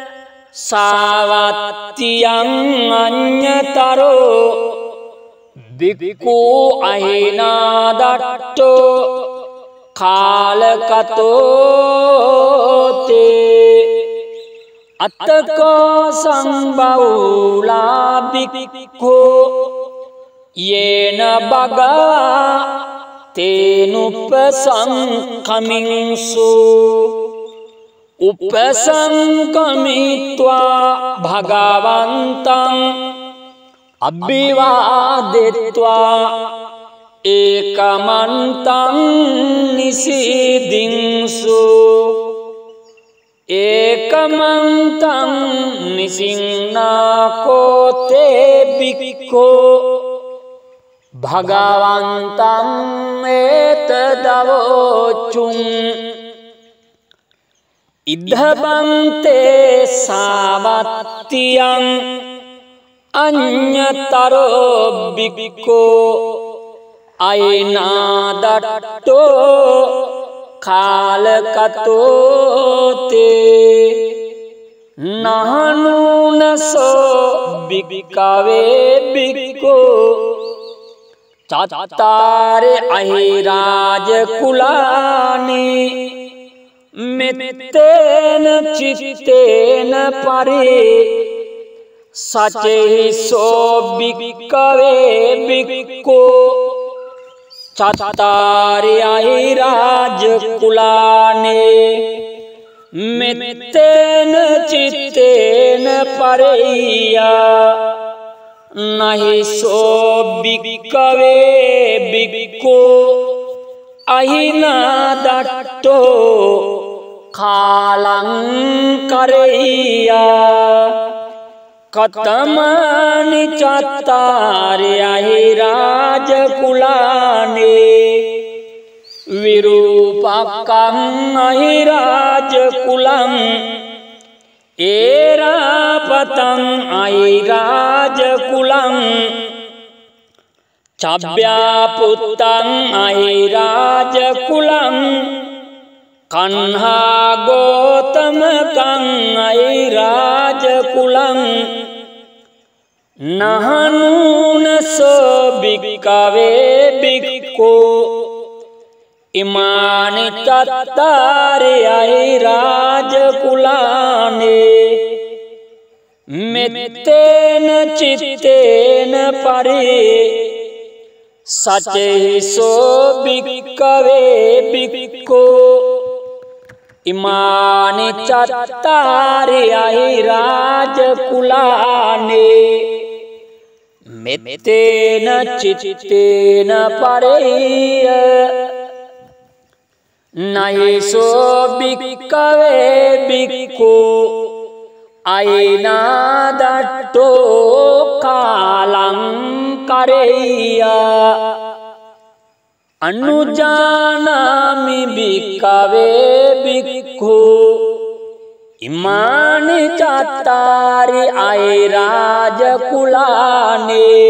[SPEAKER 1] savattyam anyataro bhikkhu ahinadatto kalakato te attako sambhaula bhikkhu yena bhaga tenupasankaminsu upasankamitva bhagavantam abhivadetva ekamantam nisidinsu ekamantam nisinnakote bhikkho bhagavantam etadavochum idhabante savattyam anyataro bhikkho ainadatto kalakato te nahanunaso bhikkave bhikkho chattare ahiraja kulani mettena chittena pare sacehi so bhikkave bhikkho chattare ahiraja kulane mettena chittena pareya nahi so bhikkave bhikkho ahinadatto kalang kareya katamani chattare ahiraja kulane virupakkam ahiraja kulam erapatam ahiraja kulam cabbyaputtam ahiraja kulam kanha gotamakam ahiraja kulam nahanunaso bhikkave bhikkho imani chattare ahiraja kulane mettena chittena pare සචේසෝ භික්ඛවේ භික්ඛු ඉමානි චත්තාරි අහිරාජ කුලානේ මෙත්තේන චිත්තේන පරේය නයිසෝ භික්ඛවේ භික්ඛු අයිනාදට්ඨෝ කාලං කරේය අනුජානාමි භික්ඛවේ භික්ඛු ඉමානි චත්තාරි අයිරාජ කුලානේ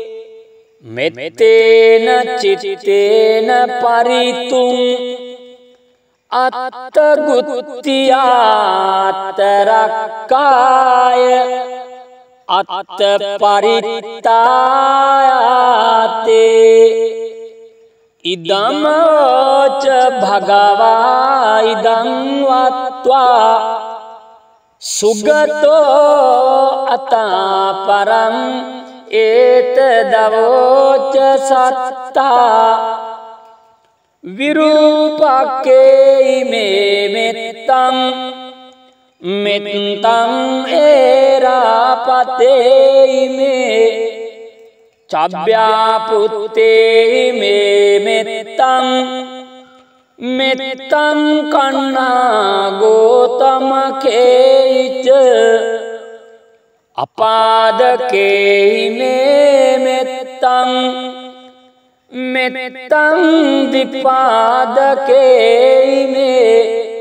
[SPEAKER 1] මෙත්තේන චිත්තේන පරිතුං අත්තගුත්තියාතරක්කාය අත්ත පරිත්තායාතේ ඉදමෝච භගවා ඉදං වත්වා සුගතෝ අතාපරං ඒතදවෝච සත්තා විරූපක්කේ මේ මෙත්තං මෙත්තං ඒරාපතේ මේ චබ්භ්‍යාපුත්තේ මේ මෙත්තං මෙත්තං කන්නා ගෝතමකේච අපාදකේ මේ මෙත්තං මෙත්තං දිපාදකේ මේ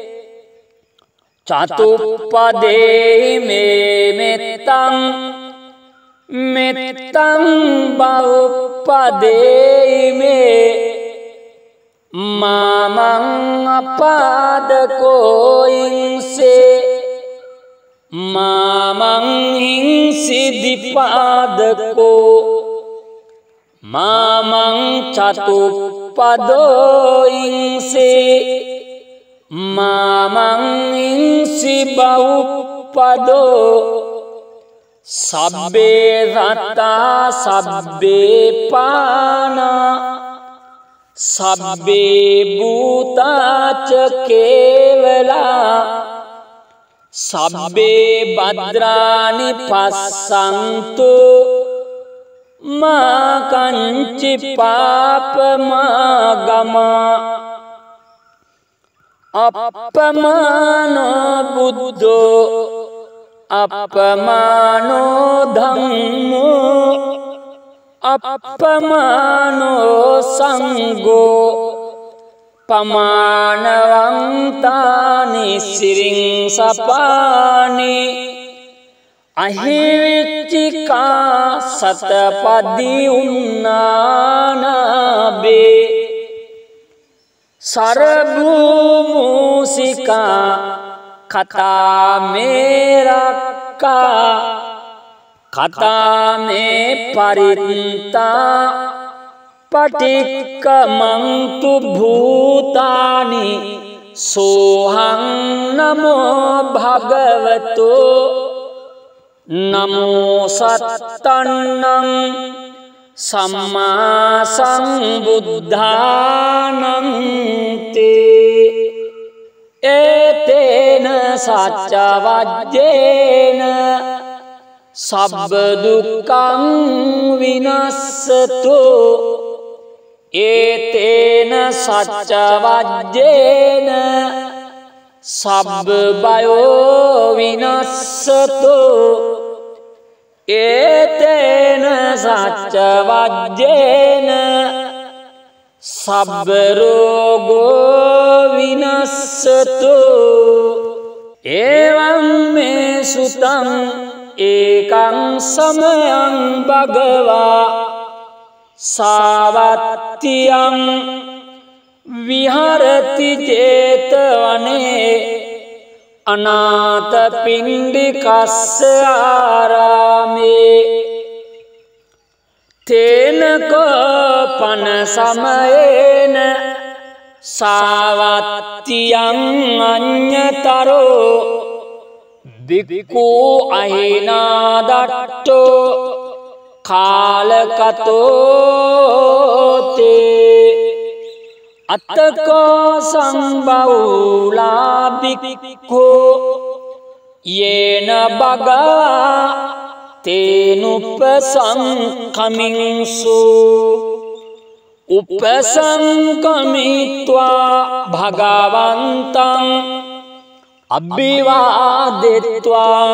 [SPEAKER 1] චතුප්පදේ මේ මෙත්තං මෙත්තං බහුප්පදේ මේ මාමං අපාදකෝ ඉන්සේ මාමං හිංසි දිපාදකෝ මාමං චතුප්පදෝ ඉන්සේ මාමං ඉන්සි බහුප්පදෝ සබ්බේ රත්තා සබ්බේ පානා සබ්බේ භූතාච කේවලා සබ්බේ භද්‍රානි පස්සන්තු මා කංචි පාපමාගමා අප්පමානෝ බුද්ධෝ අප්පමානෝ ධම්මෝ අප්පමානෝ සංඝෝ පමානවන්තානි සිරින් සපානි අහිවිච්චිකා සතපදි උන්නානබේ සරභූමූසිකා කතාමේරක්කා කතාමේ පරිත්තා පටික්කමන්තු භූතානි සෝහං නමෝ භගවතෝ නමෝ සත්තන්නං සම්මා සම්බුද්ධානං තේ ඒතේන සච්ච වජ්ජේන සබ්බ දුක්ඛං විනස්සතු ඒතේන සච්ච වජ්ජේන සබ්බ බයෝ විනස්සතු ඒතේන සච්ච වජ්ජේන සබ්බ රෝගෝ විනස්සතු එවං මේ සුතං ඒකං සමයං භගවා සාවත්තියං විහරති චේතවනේ අනාථ පිණ්ඩිකස්ස ආරාමේ තේනකෝපන සමයේන සාවත්තියං අඤ්ඤතරෝ බික්ඛු අහිනාදට්ඨෝ කාලකතෝ තේ අත්තකෝ සංබෞලා බික්ඛෝ යේන බගා තේනුපසංකමින්සු උපසංකමිත්වා භගවන්තං අභිවාදෙත්වා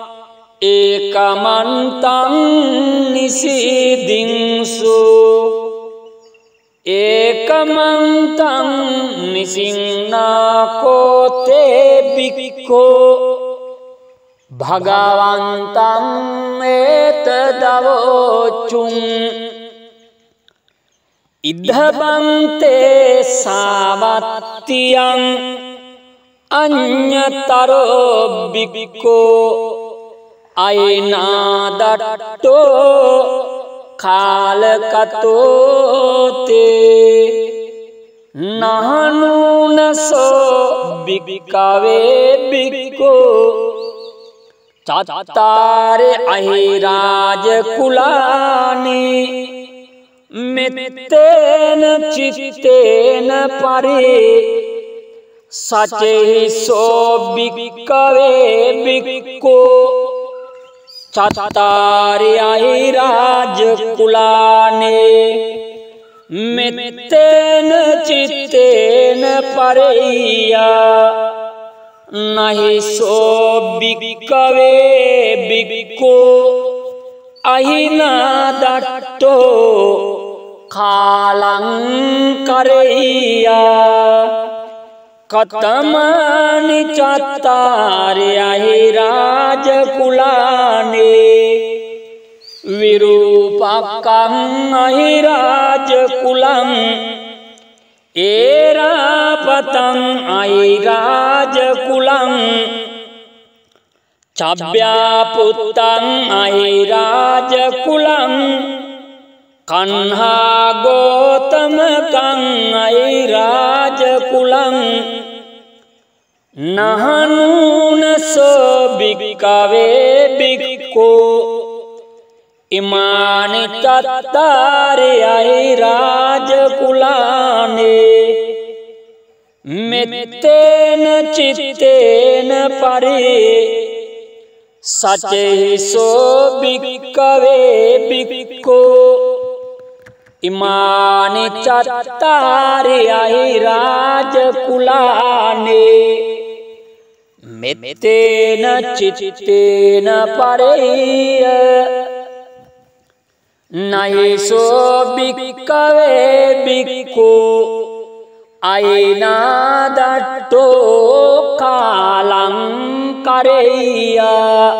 [SPEAKER 1] ඒකමන්තං නිසීදින්සු ඒකමන්තං නිසින්නාකෝතේ බික්ඛෝ භගවන්තං ඒතදවෝචුං ඉද්ධබන්තේ සාවත්තියං අඤ්ඤතරෝ බික්ඛෝ අයනාදට්ඨෝ කාලකතෝ තේ නහනුනසෝ බික්ඛවේ බික්ඛෝ චත්තාරේ අහිරාජ කුලානි මෙත්තේන චිත්තේන පරේ සචේසෝ බික්ඛවේ බික්ඛෝ චත්තාරේ අහිරාජ කුලානේ මෙත්තේන චිත්තේන පරේයා නහිසෝ බික්ඛවේ බික්ඛෝ අහිනාදට්ඨෝ කාලං කරෙය්‍යා කතමානි චත්තාරේ අහිරාජ කුලානේ විරූපකං අහිරාජ කුලං ඒරාපතං අහිරාජ කුලං චබ්බ්‍යාපුත්තං අහිරාජ කුලං කන්හා ගෝතමකං අහිරාජ කුලං නහනුනසෝ බික්ඛවේ බික්ඛෝ ඉමානි චත්තාරේ අහිරාජ කුලානේ මෙත්තේන චිත්තේන පරේ සචේසෝ බික්ඛවේ බික්ඛෝ ඉමානි චත්තාරේ අහිරාජ කුලානේ මෙත්තේන චිත්තේන පරේය නයිසෝ බික්ඛවේ බික්ඛෝ අයනාදට්ඨෝ කාලං කරෙය්‍යා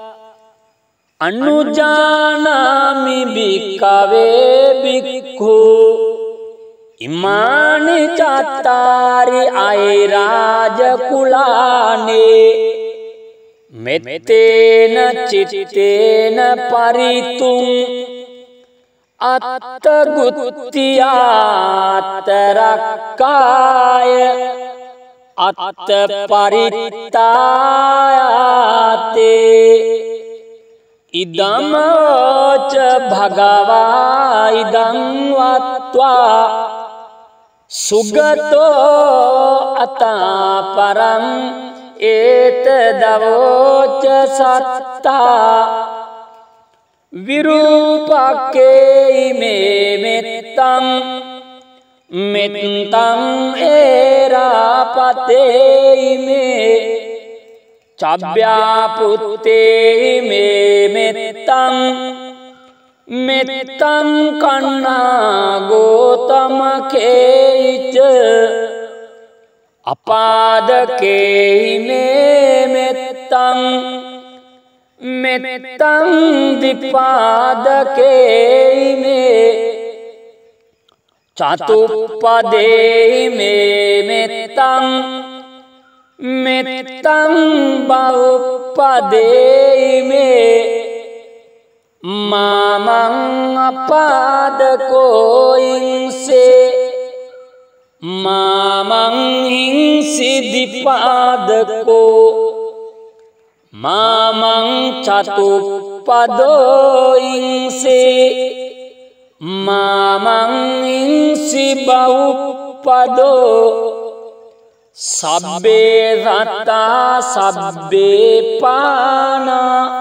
[SPEAKER 1] අනුජානාමි බික්ඛවේ බික්ඛෝ ඉමානි චත්තාරි අහිරාජ කුලානේ මෙත්තේන චිත්තේන පරිතුං අත්තගුත්තියාතරක්කාය අත්ත පරිත්තායාතේ ඉදමෝච භගවා ඉදං වත්වා සුගතෝ අතාපරං ඒතදවෝච සත්තා විරූපක්කේ මේ මෙත්තං මෙත්තං ඒරාපතේ මේ චබ්බ්‍යාපුත්තේ මේ මෙත්තං මෙත්තං කන්නා ගෝතමකේච අපාදකේ මේ මෙත්තං මෙත්තං දිපාදකේ මේ චතුප්පදේ මේ මෙත්තං මෙත්තං බහුප්පදේ මේ මාමං අපාදකෝ ඉන්සේ මාමං හිංසි දිපාදකෝ මාමං චතුප්ප uppado inse mamang insi bahuppado sabbe ratta sabbe pana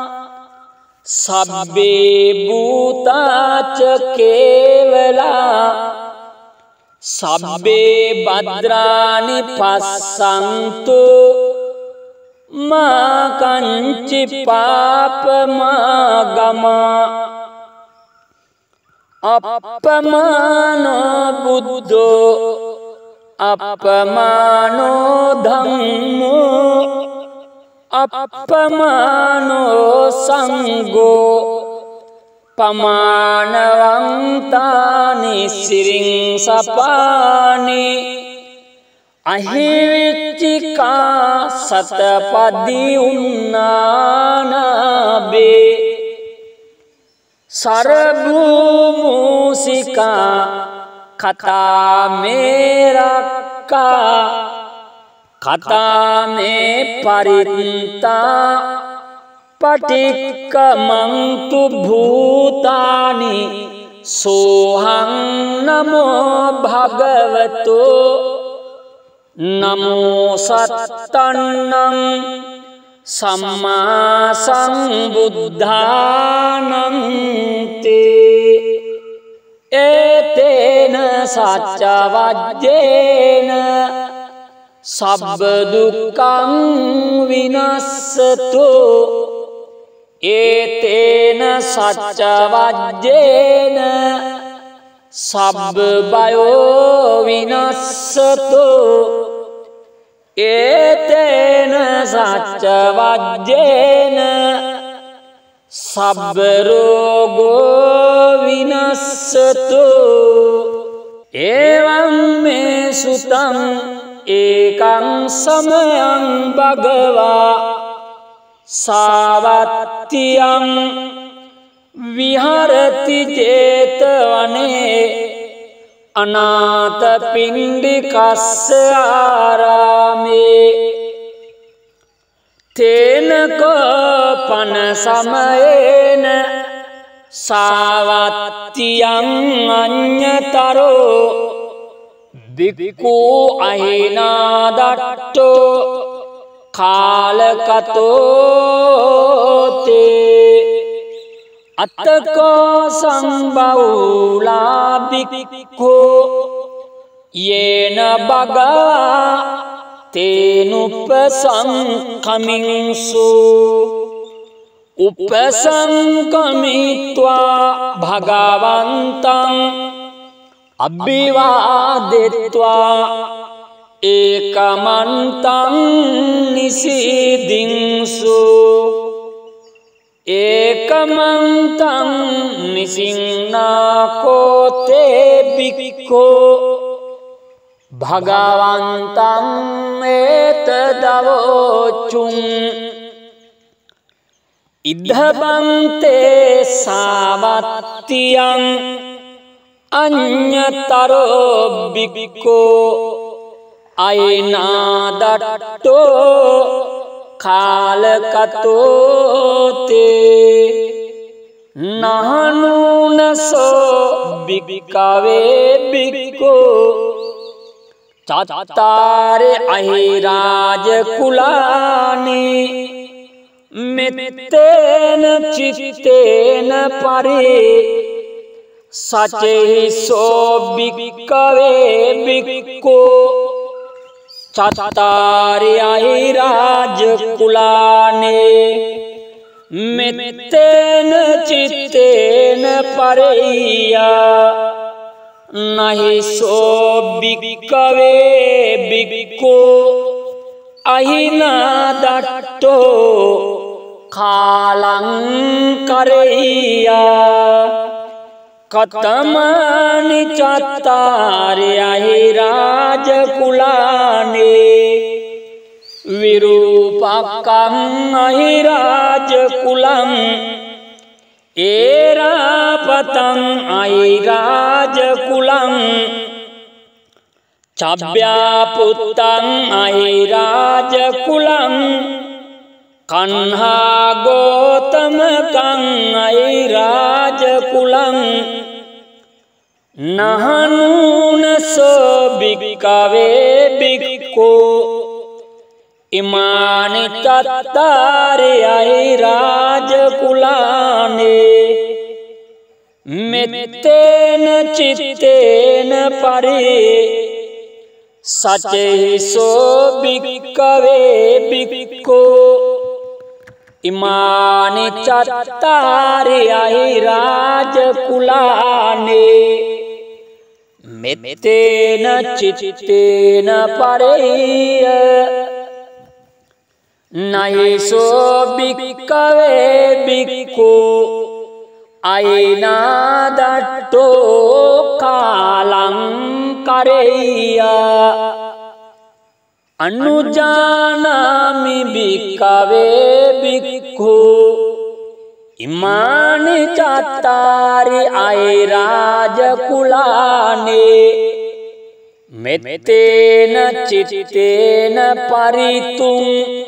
[SPEAKER 1] sabbe bhutacha kevala sabbe badrani passantu ma kanchi papama gama appamano buddho appamano dhammo appamano sangho pamanavantani siring sapani ahivicchika satapadi unnanabe sarabhumusika kata merakka kata me pariththa patikkamantu bhutani sohang namo bhagavato namo sattannam samma sambuddhanam te etena sacca vajjena sabba dukkam vinassato etena sacca vajjena sabba bayo vinassato etena sacca vajjena sabba rogo vinassato evam me sutam ekam samayam bhagava savattyam viharati jetavane anatha pindikassa arame tenako pana samayena savattyam anyataro bhikkhu ahinadatto kalakato te attako sambhaula bhikkhu yena bhaga tenupasankaminsu upasankamitva bhagavantam abhivadetva ekamantam nisidinsu ekamantam nisinnakote bhikkho bhagavantam etadavochum idhabante savattyam anyataro bhikkho ainadatto kalakato te nahanunaso bhikkave bhikkho chattare ahiraja kulani mettena chittena pare sacehi so bhikkave bhikkho chattare ahiraja kulane mettena chittena pareya nahi so bhikkave bhikkho ahinadatto kalang kareya katamani chattare ahiraja kulane virupakam ahiraja kulam erapatam ahiraja kulam cabya puttam ahiraja kulam kanha gotamakang airaja kulang nahanuna so bhikkave bhikkhu imani cattari airaja kulane mettena cittena pari sacehi so bhikkave bhikkhu imani cattari airaja kulane mettena cittena pariya nahi so bhikkave bhikkhu aina datto kalang kareya anujanami bhikkave bhikkhu imani cattari airaja kulane mettena cittena paritung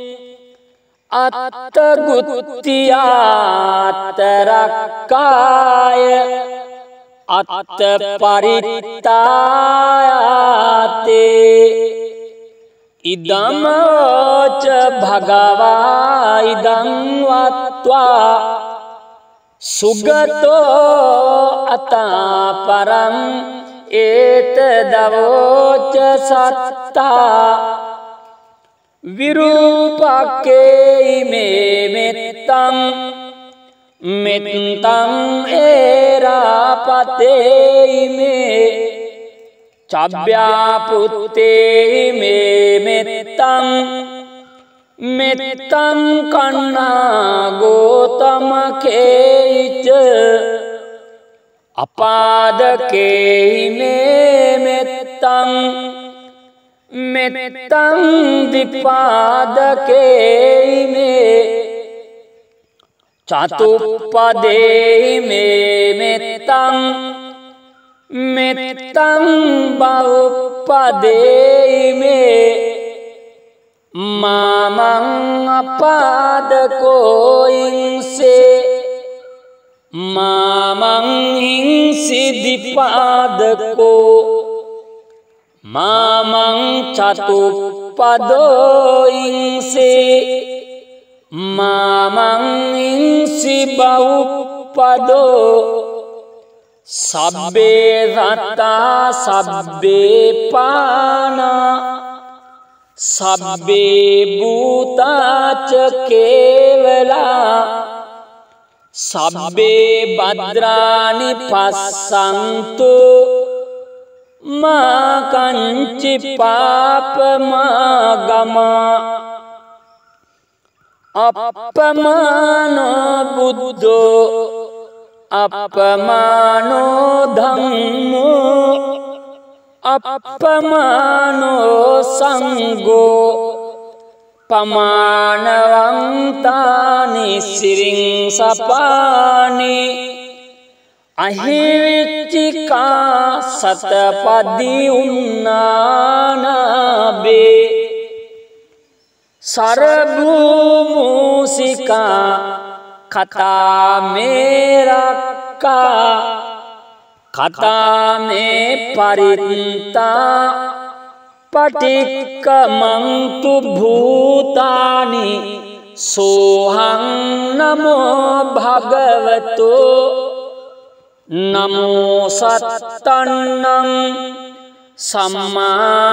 [SPEAKER 1] atta guttiyata rakkaya atta parittayate idamaca bhagava idam vattva sugato ataparam etadavoca satta virupake ime mettam mettam erapate ime cabbyaputte ime mettam mettam kanna gotamake ica apadake ime mettam mettam dipadake ime catuppade ime mettam mettam bahuppade ime mamang apadako inse mamang insi dipadako mamang catuppado inse mamang insi bahuppado sabbe ratta sabbe pana sabbe bhutaca kevala sabbe badrani passantu ma kanci papama gama appamano buddho appamano dhammo appamano sangho pamanavantani siring sapani ahivicika satapadi unnanabe sarabhumusika kata merakka kata me pariththa patikkamantu bhutani sohang namo bhagavato namo sattannam samma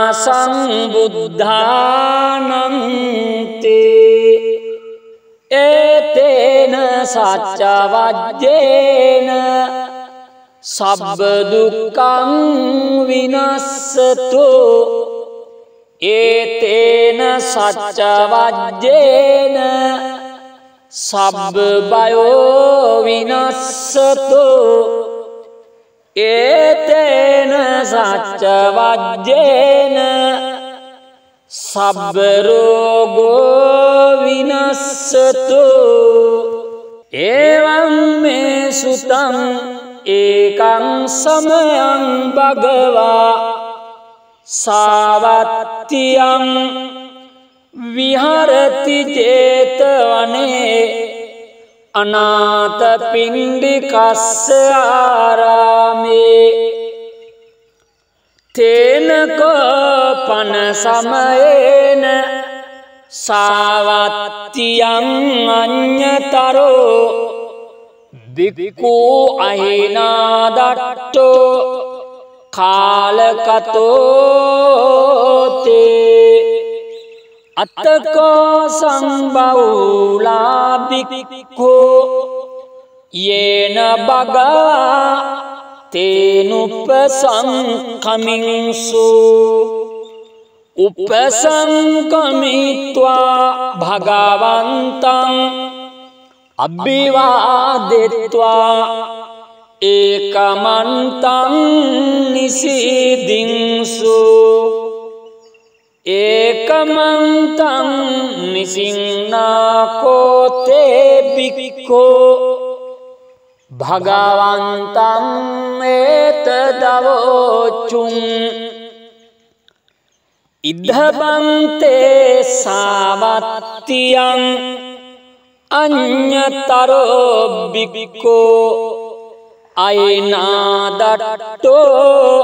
[SPEAKER 1] sambuddhanam te etena sacca vajjena sabba dukkam vinassatu etena sacca vajjena sabba bayo vinassatu etena sacca vajjena sabba rogo vinassatu evam me sutam ekam samayam bhagava savattyam විහරති ජේතවනේ අනාථ පිණ්ඩිකස්ස ආරාමේ තේනකෝ පන සමයේන සාවත්තියං අඤ්ඤතරෝ බික්ඛු අහිනාදට්ඨෝ කාලකතෝ තේ අත්තකෝ සංබෞලා බික්ඛු යේන බගා තේනුපසංකමින්සු උපසංකමිත්වා භගවන්තං අභිවාදෙත්වා ඒකමන්තං නිසීදින්සු ඒකමන්තං නිසින්නාකෝතේ බික්ඛෝ භගවන්තං ඒතදවෝචුං ඉද්ධබන්තේ සාවත්තියං අඤ්ඤතරෝ බික්ඛෝ අයිනාදට්ඨෝ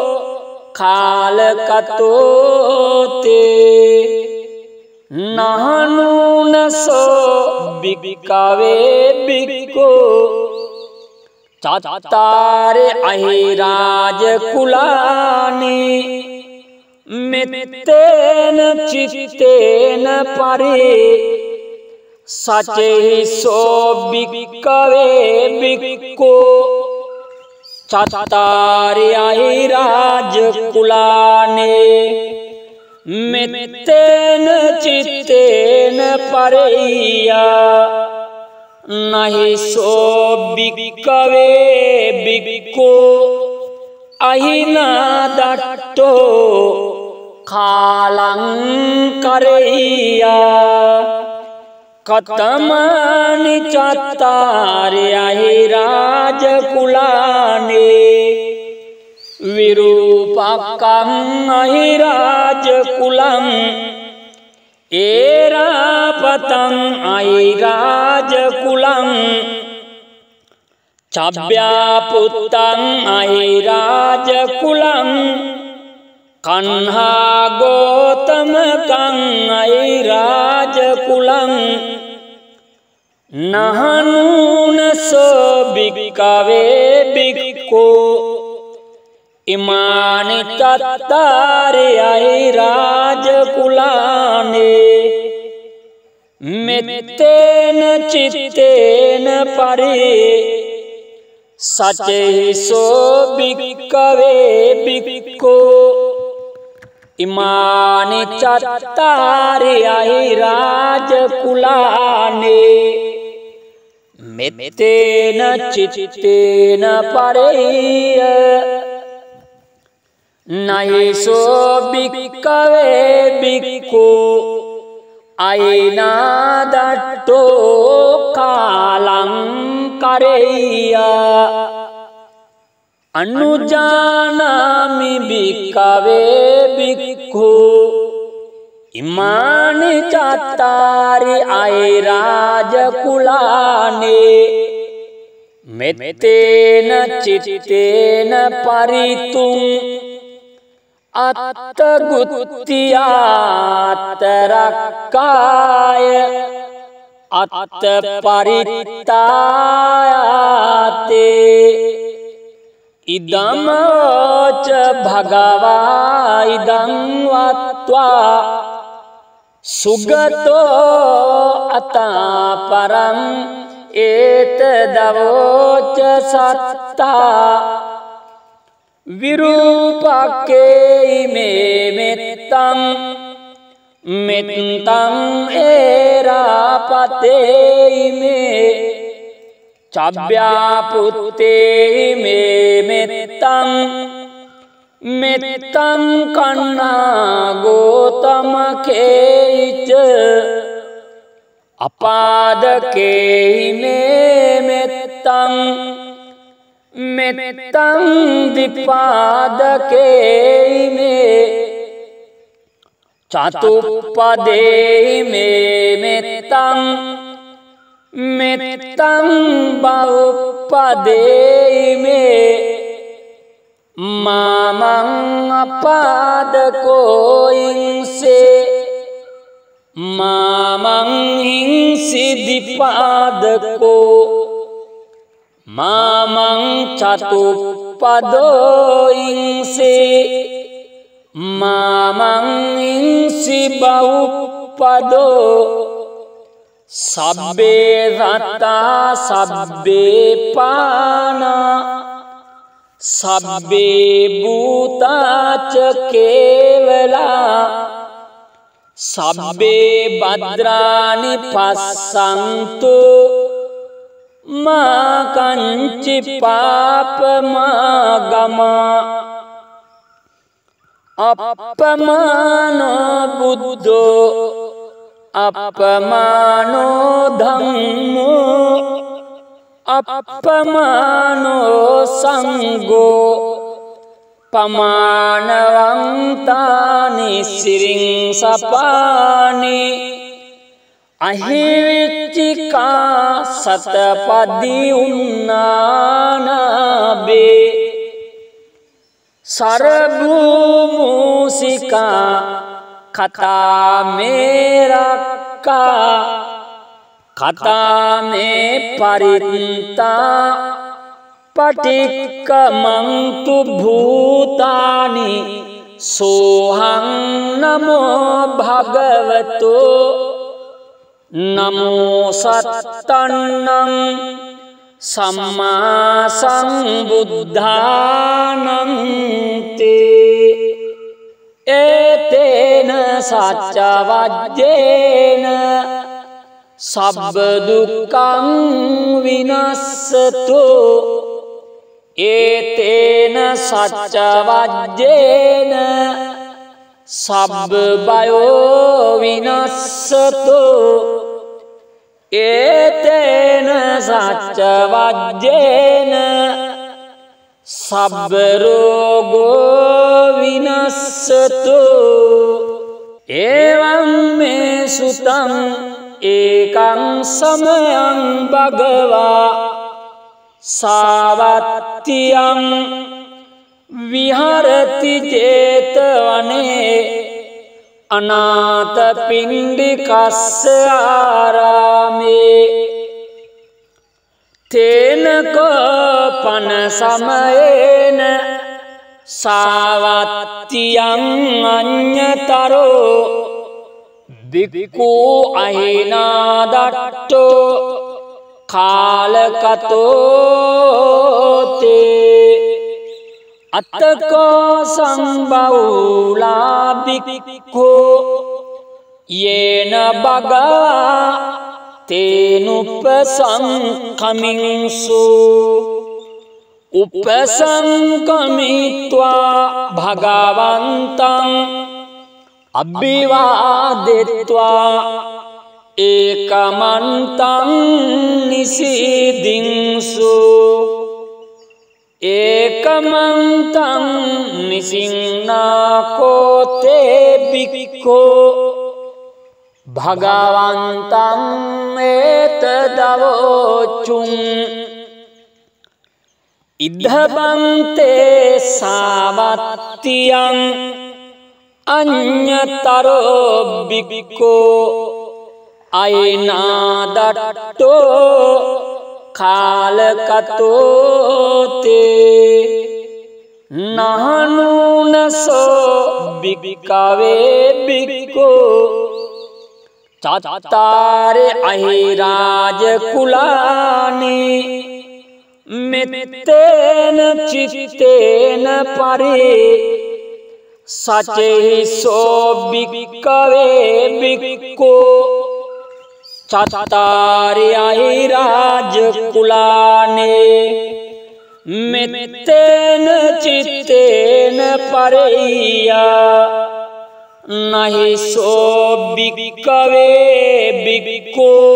[SPEAKER 1] කාලකතෝ තේ නහනුනසෝ බික්ඛවේ බික්ඛෝ චත්තාරේ අහිරාජ කුලානි මෙත්තේන චිත්තේන පරේ සචේසෝ බික්ඛවේ බික්ඛෝ චත්තාරේ අහිරාජ කුලානේ මෙත්තේන චිත්තේන පරේයා නහිසෝ බික්ඛවේ බික්ඛෝ අහිනාදට්ඨෝ කාලං කරෙය්‍යා කතමානි චත්තාරේ අහිරාජ කුලානේ විරූපකං අහිරාජ කුලං ඒරාපතං අහිරාජ කුලං චබ්බ්‍යාපුත්තං අහිරාජ කුලං කන්හා ගෝතමකං අහිරාජ කුලං නහනුනසෝ බික්ඛවේ බික්ඛෝ ඉමානි චත්තාරේ අහිරාජ කුලානේ මෙත්තේන චිත්තේන පරේ සචේසෝ බික්ඛවේ බික්ඛෝ ඉමානි චත්තාරේ අහිරාජ කුලානේ මෙත්තේන චිත්තේන පරේය නයිසෝ බික්ඛවේ බික්ඛෝ අයිනාදට්ඨෝ කාලං කරෙය්‍යා අනුජානාමි බික්ඛවේ බික්ඛෝ ඉමානි චත්තාරි අහිරාජ කුලානේ මෙත්තේන චිත්තේන පරිතුං අත්තගුත්තියාතරක්කාය අත්ත පරිත්තායාතේ ඉදමෝච භගවා ඉදං වත්වා සුගතෝ අතාපරං ඒතදවෝච සත්තා විරූපක්කේ මේ මෙත්තං මෙත්තං ඒරාපතේ මේ චබ්බ්‍යාපුත්තේ මේ මෙත්තං මෙත්තං කන්නා ගෝතමකේච අපාදකේ මේ මෙත්තං මෙත්තං දිපාදකේ මේ චතුප්පදේ මේ මෙත්තං මෙත්තං බවුප්පදේ මේ මාමං අපාදකෝ ඉන්සේ මාමං හිංසිදිපාදකෝ මාමං චතුප්පදෝ ඉන්සේ මාමං ඉන්සි බවුප්පදෝ සබ්බේ රත්තා සබ්බේ පානා සබ්බේ භූතාච කේවලා සබ්බේ භද්‍රානි පස්සන්තු මා කංචි පාපමාගමා අප්පමානෝ බුද්ධෝ අප්පමානෝ ධම්මෝ අප්පමානෝ සංඝෝ පමානවන්තානි සිරින් සපානි අහිවිච්චිකා සතපදි උන්නානබේ සරභූමූසිකා කතා මේරක්කා කතා මේ පරිත්තා පටික්කමන්තු භූතානි සෝහං නමෝ භගවතු නමෝ සත්තන්නං සම්මා සම්බුද්ධානං තේ ඒතේන සච්ච වජ්ජේන සබ්බ දුක්ඛං විනස්සතු ඒතේන සච්ච වජ්ජේන සබ්බ බයෝ විනස්සතු ඒතේන සච්ච වජ්ජේන සබ්බ රෝගෝ විනස්සතු එවං මේ සුතං ඒකං සමයං භගවා සාවත්තියං විහරති ජේතවනේ අනාථ පිණ්ඩිකස්ස ආරාමේ තේනකෝ පන සමයේන සාවත්තියං අඤ්ඤතරෝ බික්ඛු අහිනාදට්ඨෝ කාලකතෝ තේ අත්තකෝ සම්බෞලා බික්ඛු යේන බගා තේනුපසංකමින්සු උපසංකමිත්වා භගවන්තං අභිවාදෙත්වා ඒකමන්තං නිසීදින්සු ඒකමන්තං නිසින්නාකෝතේ බික්ඛෝ භගවන්තං ඒතදවෝචුං ඉද්ධබන්තේ සාවත්තියං අඤ්ඤතරෝ බික්ඛෝ අයිනාදට්ඨෝ කාලකතෝ තේ නහනුනසෝ බික්ඛවේ බික්ඛෝ චත්තාරේ අහිරාජ කුලානි මෙත්තේන චිත්තේන පරේ සචේහි සෝ බික්ඛවේ බික්ඛෝ චත්තාරේ අහිරාජ කුලානේ මෙත්තේන චිත්තේන පරේයා නහි සෝ බික්ඛවේ බික්ඛෝ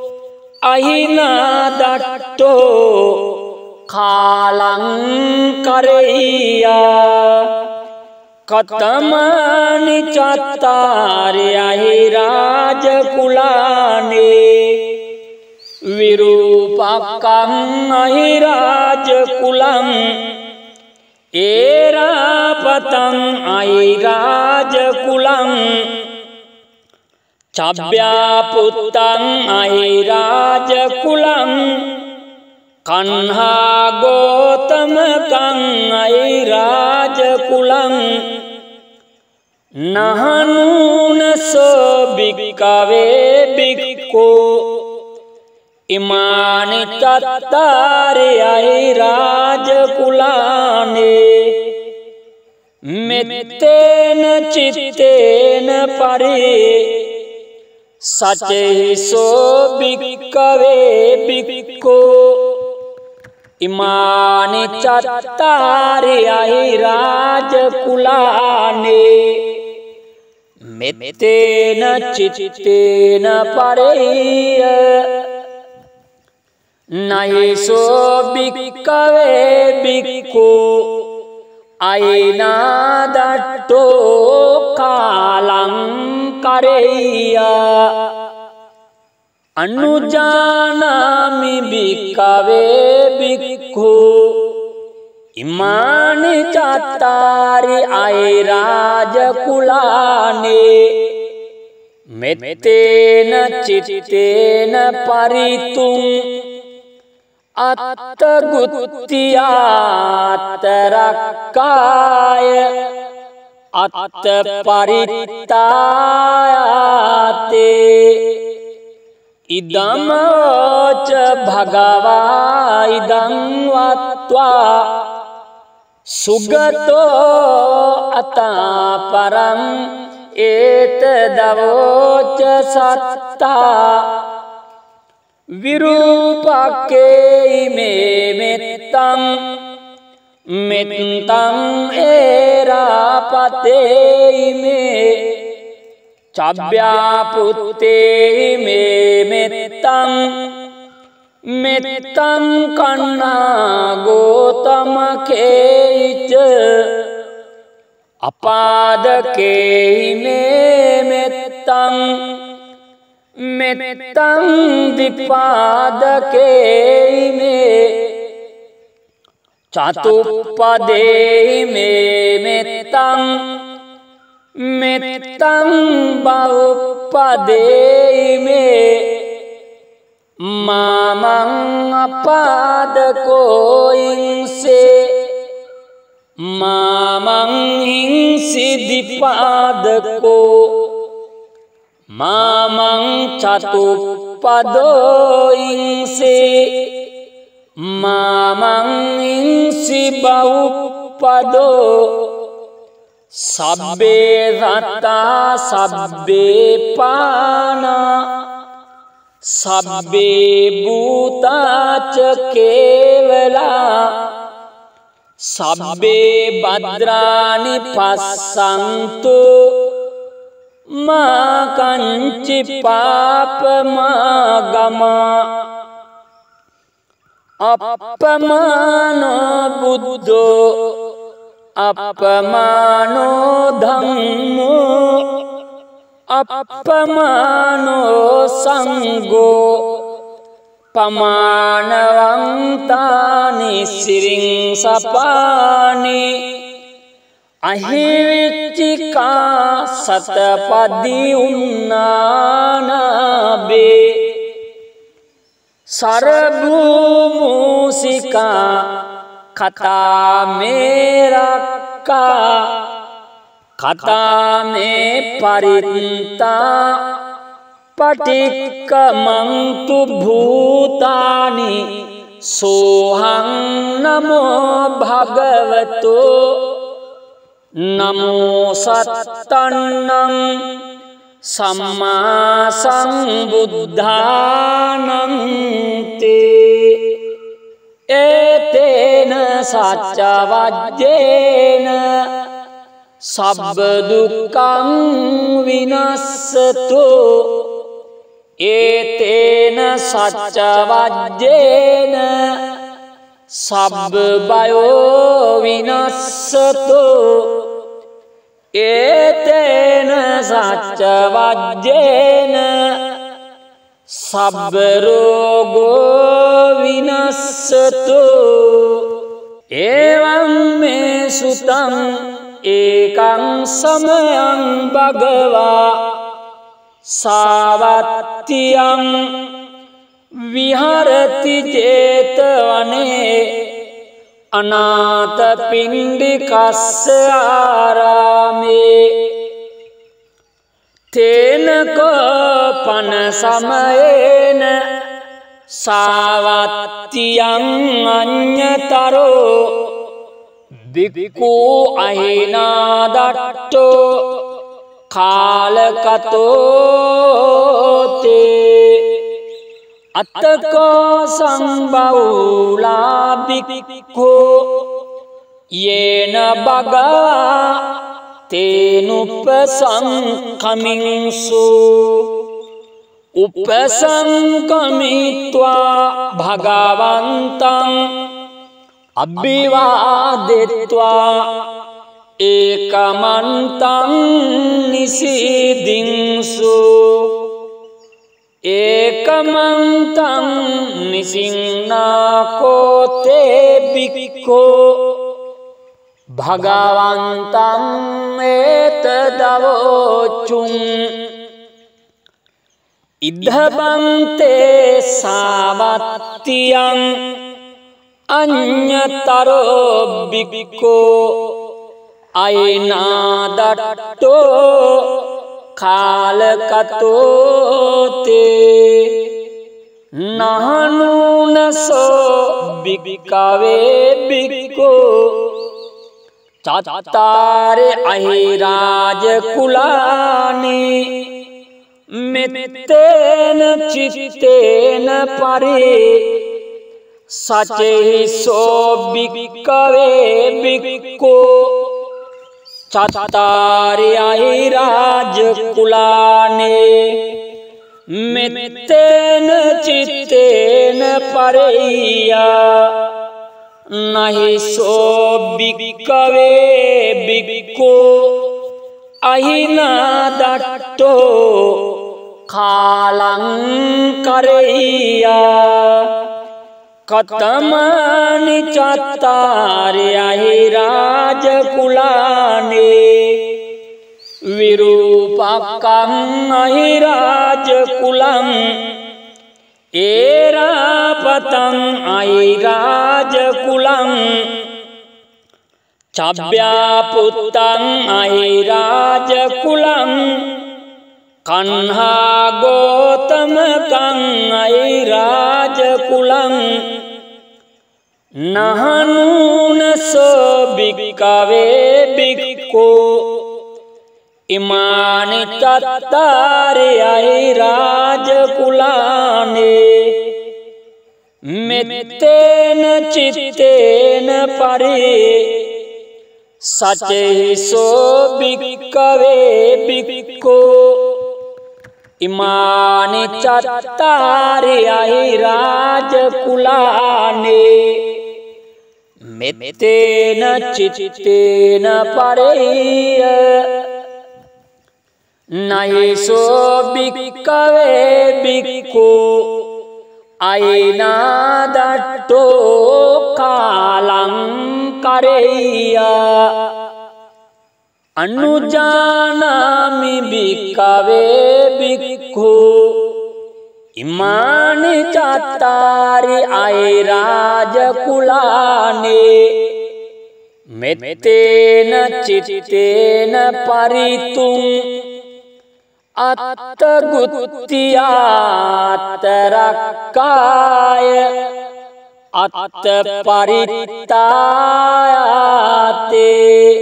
[SPEAKER 1] අහිනාදට්ඨෝ කාලං කරෙය්‍යා කතමනි චත්තාරි අහි රාජ කුලානේ විරූපකං අහි රාජ කුලං ඒරාපතං අහි රාජ කුලං චබ්බ්‍යාපුත්තං අහි රාජ කුලං කන්හා ගෝතමකං අහි රාජ කුලං නහනුනසෝ භික්ඛවේ භික්ඛෝ ඉමානි චත්තාරි අහි රාජ කුලානේ මෙත්තේන චිත්තේන පරි සචේසෝ භික්ඛවේ භික්ඛෝ ඉමානි චත්තාරි අහි රාජ කුලානේ මෙත්තේන චිත්තේන පරේය නයිසෝ භික්ඛවේ භික්ඛෝ අයිනාදට්ඨෝ කාලං කරෙය්‍යා අනුජානාමි භික්ඛවේ භික්ඛෝ ඉමානි චත්තාරි අහි රාජ කුලානේ මෙත්තේන චිත්තේන පරිතුං අත්තගුත්තියාතරක්කාය අත්ත පරිත්තායාතේ ඉදමෝච භගවා ඉදං වත්වා සුගතෝ අතාපරං ඒතදවෝච සත්තා විරූපක්කේ මේ මෙත්තං මෙත්තං ඒරාපතේ මේ චබ්බ්‍යාපුත්තේ මේ මෙත්තං මෙත්තං කන්නා ගෝතමකේච අපාදකේ මේ මෙත්තං මෙත්තං දිපාදකේ මේ චතුප්පදේ මේ මෙත්තං මෙත්තං බහුප්පදේ මේ මාමං අපාදකෝ ඉන්සේ මාමං හිංසි දිපාදකෝ මාමං චතුප්පදෝ ඉන්සේ මාමං ඉන්සි බහුප්පදෝ සබ්බේ රත්තා සබ්බේ පානා සබ්බේ භූතාච කේවලා සබ්බේ භද්‍රානි පස්සන්තු මා කංචි පාපමාගමා අප්පමානෝ බුද්ධෝ අප්පමානෝ ධම්මෝ අප්පමානෝ සංඝෝ පමානවන්තානි සිරින් සපානි අහිවිච්චිකා සතපදි උන්නානබේ සරභූමූසිකා කතාමේරක්කා කතාමේ පරිත්තා පටික්කමන්තු භූතානි සෝහං නමෝ භගවතෝ නමෝ සත්තන්නං සම්මා සම්බුද්ධානං තේ ඒතේන සච්ච වජ්ජේන සබ්බ දුක්ඛං විනස්සතු ඒතේන සච්ච වජ්ජේන සබ්බ බයෝ විනස්සතු ඒතේන සච්ච වජ්ජේන සබ්බ රෝගෝ විනස්සතු එවං මේ සුතං ඒකං සමයං භගවා සාවත්තියං විහරති ජේතවනේ අනාථ පිණ්ඩිකස්ස ආරාමේ තේනකෝ පන සමයේන සාවත්තියං අඤ්ඤතරෝ බික්ඛු අහිනාදට්ඨෝ කාලකතෝ තේ අත්තකෝ සම්බෞලා බික්ඛු යේන බගා තේනුපසංකමින්සු උපසංකමිත්වා භගවන්තං අභිවාදෙත්වා ඒකමන්තං නිසීදින්සු ඒකමන්තං නිසින්නාකෝතේ බික්ඛෝ භගවන්තං ඒතදවෝචුං ඉද්ධබන්තේ සාවත්තියං අඤ්ඤතරෝ බික්ඛෝ අයිනාදට්ඨෝ කාලකතෝ තේ නහනුනසෝ බික්ඛවේ බික්ඛෝ චත්තාරේ අහිරාජ කුලානි මෙත්තේන චිත්තේන පරේ සචේහි සෝ බික්ඛවේ බික්ඛෝ චත්තාරේ අහිරාජ කුලානේ මෙත්තේන චිත්තේන පරේයා නහි සෝ බික්ඛවේ බික්ඛෝ අහිනාදට්ඨෝ කාලං කරෙය්‍යා කතමානි චත්තාරේ අහිරාජ කුලානේ විරූපකං අහිරාජ කුලං ඒරාපතං අහිරාජ කුලං චබ්බ්‍යාපුත්තං අහිරාජ කුලං කන්හා ගෝතමකං අහිරාජ කුලං නහනුනසෝ බික්ඛවේ බික්ඛෝ ඉමානි චත්තාරේ අහිරාජ කුලානේ මෙත්තේන චිත්තේන පරේ සචේහි සෝ බික්ඛවේ බික්ඛෝ ඉමානි චත්තාරේ අහිරාජ කුලානේ මෙත්තේන චිත්තේන පරේය නයිසෝ බික්ඛවේ බික්ඛෝ අයිනාදට්ඨෝ කාලං කරෙය්‍යා අනුජානාමි බික්ඛවේ බික්ඛෝ ඉමානි චත්තාරි අහිරාජ කුලානේ මෙත්තේන චිත්තේන පරිතුං අත්තගුත්තියාතරක්කාය අත්ත පරිත්තායාතේ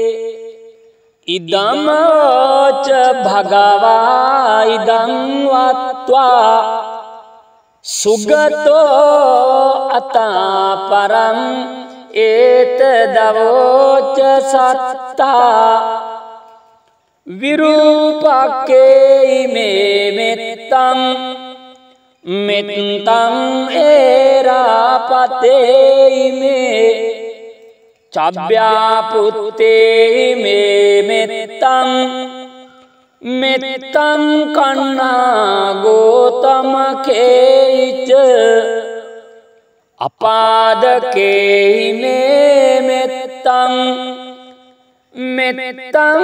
[SPEAKER 1] ඉදමෝච භගවා ඉදං වත්වා සුගතෝ අතාපරං ඒතදවෝච සත්තා විරූපක්කේ මේ මෙත්තං මෙත්තං ඒරාපතේ මේ චබ්බ්‍යාපුත්තේ මේ මෙත්තං මෙත්තං මෙත්තං කන්නා ගෝතමකේච අපාදකේහි මේ මෙත්තං මෙත්තං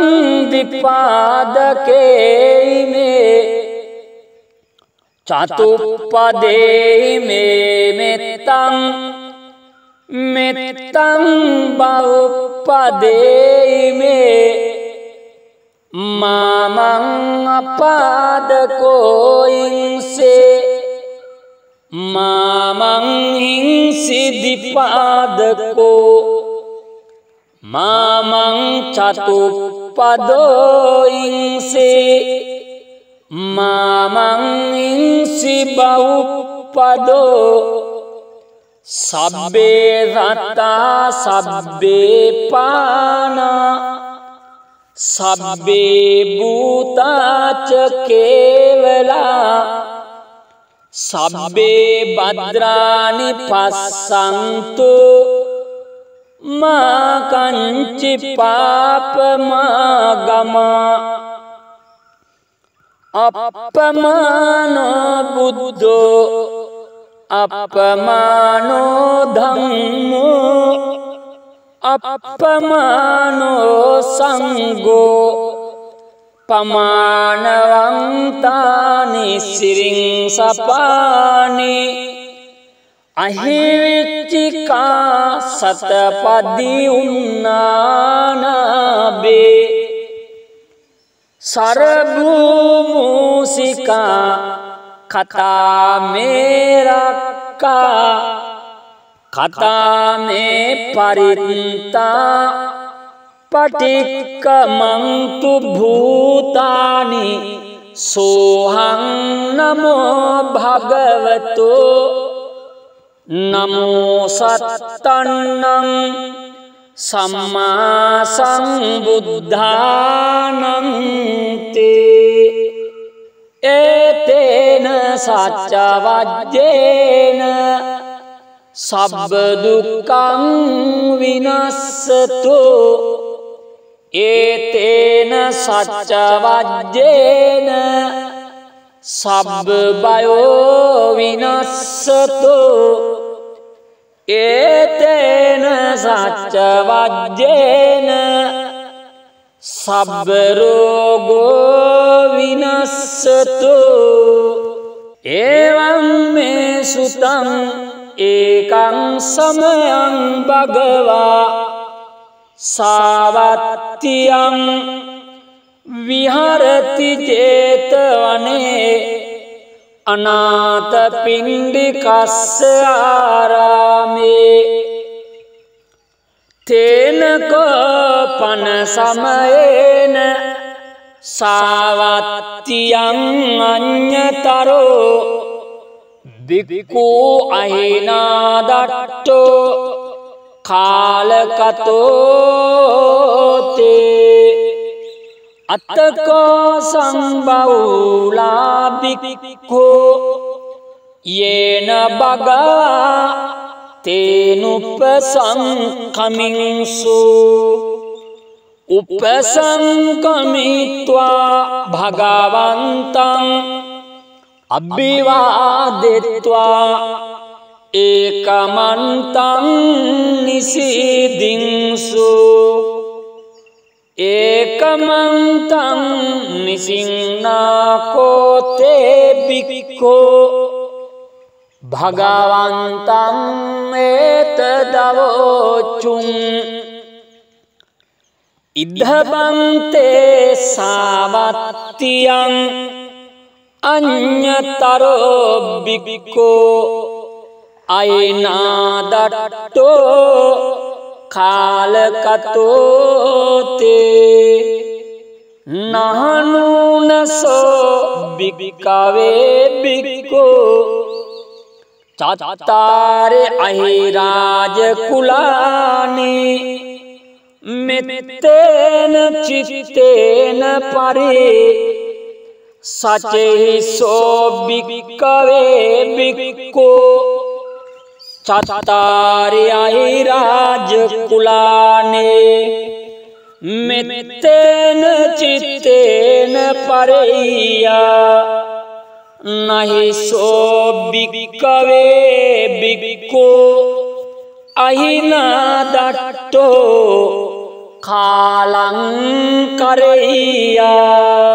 [SPEAKER 1] දිපාදකේහි මේ චතුප්පදේහි මේ මෙත්තං මෙත්තං බහුප්පදේහි මේ මාමං අපාදකෝ ඉන්සේ මාමං හිංසි දිපාදකෝ මාමං චතුප්පදෝ ඉන්සේ මාමං හිංසි බහුප්පදෝ සබ්බේ රත්තා සබ්බේ පානා සබ්බේ භූතාච කේවලා සබ්බේ භද්‍රානි පස්සන්තු මා කංචි පාපමාගමා අප්පමානෝ බුද්ධෝ අප්පමානෝ ධම්මෝ අප්පමානෝ සංඝෝ පමානවන්තානි සිරින් සපානි අහිවිච්චිකා සතපදි උන්නානබේ සරභූමුසිකා කතා මේරක්කා කතා මේ පරිත්තා පටික්කමන්තු භූතානි සෝහං නමෝ භගවතු නමෝ සත්තන්නං සම්මා සම්බුද්ධානං තේ ඒතේන සච්ච වජ්ජේන සබ්බ දුක්ඛං විනස්සතු ඒතේන සච්ච වජ්ජේන සබ්බ බයෝ විනස්සතු ඒතේන සච්ච වජ්ජේන සබ්බ රෝගෝ විනස්සතු එවං මේ සුතං ඒකං සමයං භගවා සාවත්තියං විහරති ජේතවනේ අනාථ පිණ්ඩිකස්ස ආරාමේ තේනකෝපන සමයේන සාවත්තියං අඤ්ඤතරෝ බික්ඛු අහිනාදට්ඨෝ කාලකතෝ තේ අත්තකෝ සම්බෞලා බික්ඛු යේන බගා තේනුපසංකමින්සු උපසංකමිත්වා භගවන්තං අභිවාදෙත්වා ඒකමන්තං නිසීදින්සු ඒකමන්තං නිසින්නාකෝතේ බික්ඛෝ භගවන්තං ඒතදවෝචුං ඉද්ධබන්තේ සාවත්තියං අඤ්ඤතරෝ බික්ඛෝ අයිනාදට්ඨෝ කාලකතෝ තේ නහනුනසෝ බික්ඛවේ බික්ඛෝ චත්තාරේ අහිරාජ කුලානි මෙත්තේන චිත්තේන පරේ සචේහි සෝ බික්ඛවේ බික්ඛෝ චත්තාරේ අහිරාජ කුලානේ මෙත්තේන චිත්තේන පරෙය්‍යා නහි සෝ භික්ඛවේ භික්ඛෝ අහිනා දට්ඨෝ කාලං කරෙය්‍යා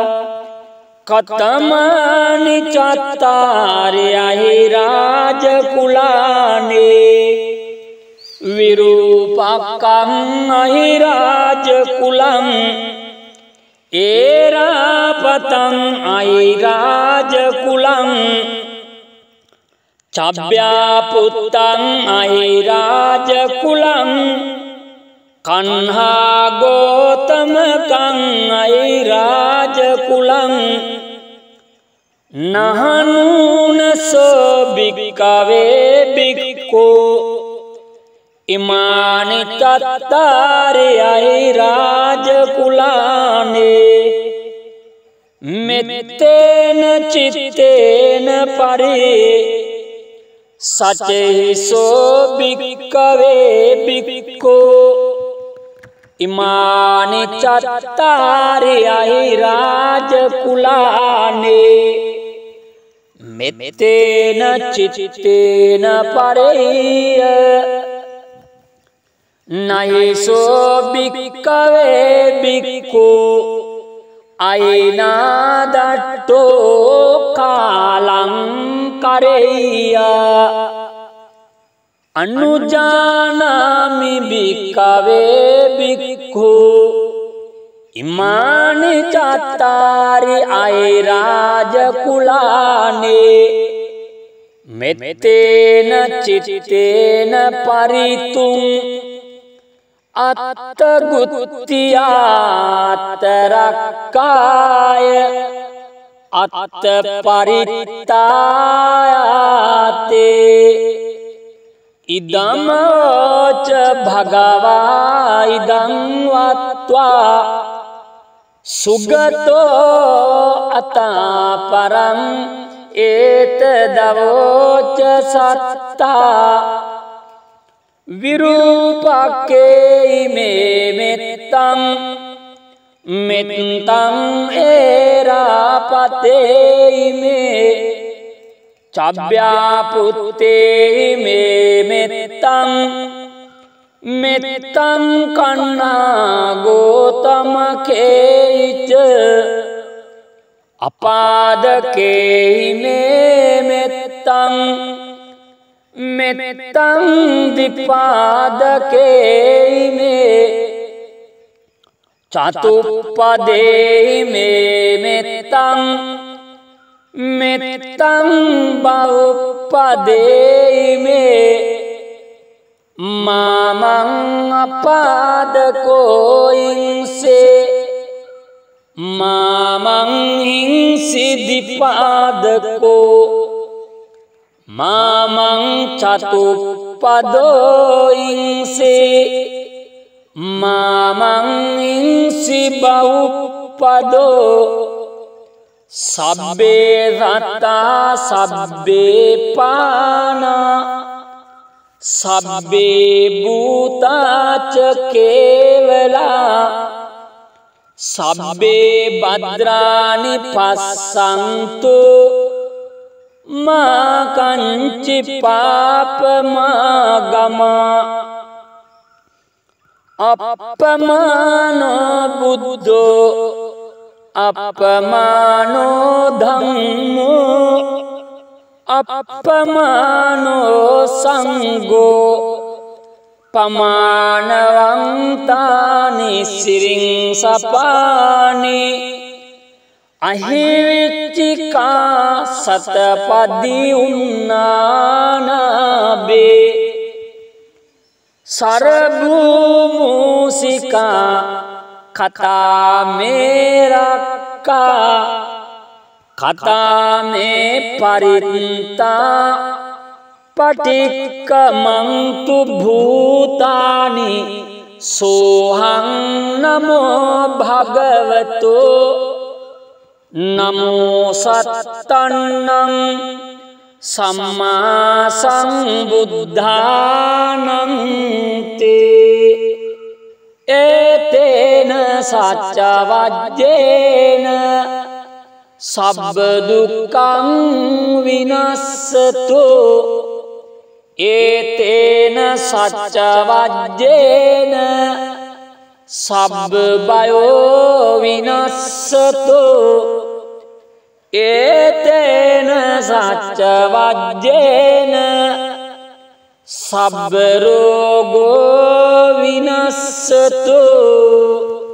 [SPEAKER 1] කතමානි චත්තාරි අහි රාජ කුලානේ විරූපකං අහි රාජ කුලං ඒරාපතං අහි රාජ කුලං චබ්බ්‍යා පුත්තං අහි රාජ කුලං කන්හා ගෝතමකං අහි රාජ කුලං නහනුනසෝ භික්ඛවේ භික්ඛෝ ඉමානි චත්තාරි අහි රාජ කුලානේ මෙත්තේන චිත්තේන පරේ සචේසෝ භික්ඛවේ භික්ඛෝ ඉමානි චත්තාරි අහි රාජ කුලානේ මෙත්තේන චිත්තේන පරේය නයිසෝ භික්ඛවේ භික්ඛෝ අයිනා දට්ඨෝ කාලං කරෙය්‍යා අනුජානාමි භික්ඛවේ භික්ඛෝ ඉමානි චත්තාරි අහි රාජ කුලානේ මෙත්තේන චිත්තේන පරිතුං අත්තගුත්තියාතරක්කාය අත්ත පරිත්තායාතේ ඉදමෝච භගවා ඉදං වත්වා සුගතෝ අතාපරං ඒතදවෝච සත්තා විරූපක්කේ මේ මෙත්තං මෙත්තං ඒරාපතේ මේ චබ්බ්‍යා පුත්තේ මේ මෙත්තං මෙත්තං කන්නා ගෝතමකේච අපාදකේ මේ මෙත්තං මෙත්තං දිපාදකේ මේ චතුප්පදේ මේ මෙත්තං මෙත්තං බහුප්පදේ මේ මාමං අපාදකෝ ඉන්සේ මාමං හිංසි දිපාදකෝ මාමං චතුප්පදෝ ඉන්සේ මාමං ඉන්සි බහුප්පදෝ සබ්බේ රත්තා සබ්බේ පානා සබ්බේ භූතාච කේවලා සබ්බේ භද්‍රානි පස්සන්තු මා කංචි පාපමාගමා අප්පමානෝ බුද්ධෝ අප්පමානෝ ධම්මෝ අප්පමානෝ සංඝෝ පමානවන්තානි සිරින් සපානි අහිවිච්චිකා සතපදි උන්නානබේ සරභූමූසිකා කතාමේරක්කා කතාමේ පරිත්තා පටික්කමන්තු භූතානි සෝහං නමෝ භගවතෝ නමෝ සත්තන්නං සම්මා සම්බුද්ධානං තේ ඒතේන සච්ච වජ්ජේන සබ්බ දුක්ඛං විනස්සතු ඒතේන සච්ච වජ්ජේන සබ්බ බයෝ විනස්සතු ඒතේන සච්ච වජ්ජේන සබ්බ රෝගෝ විනස්සතු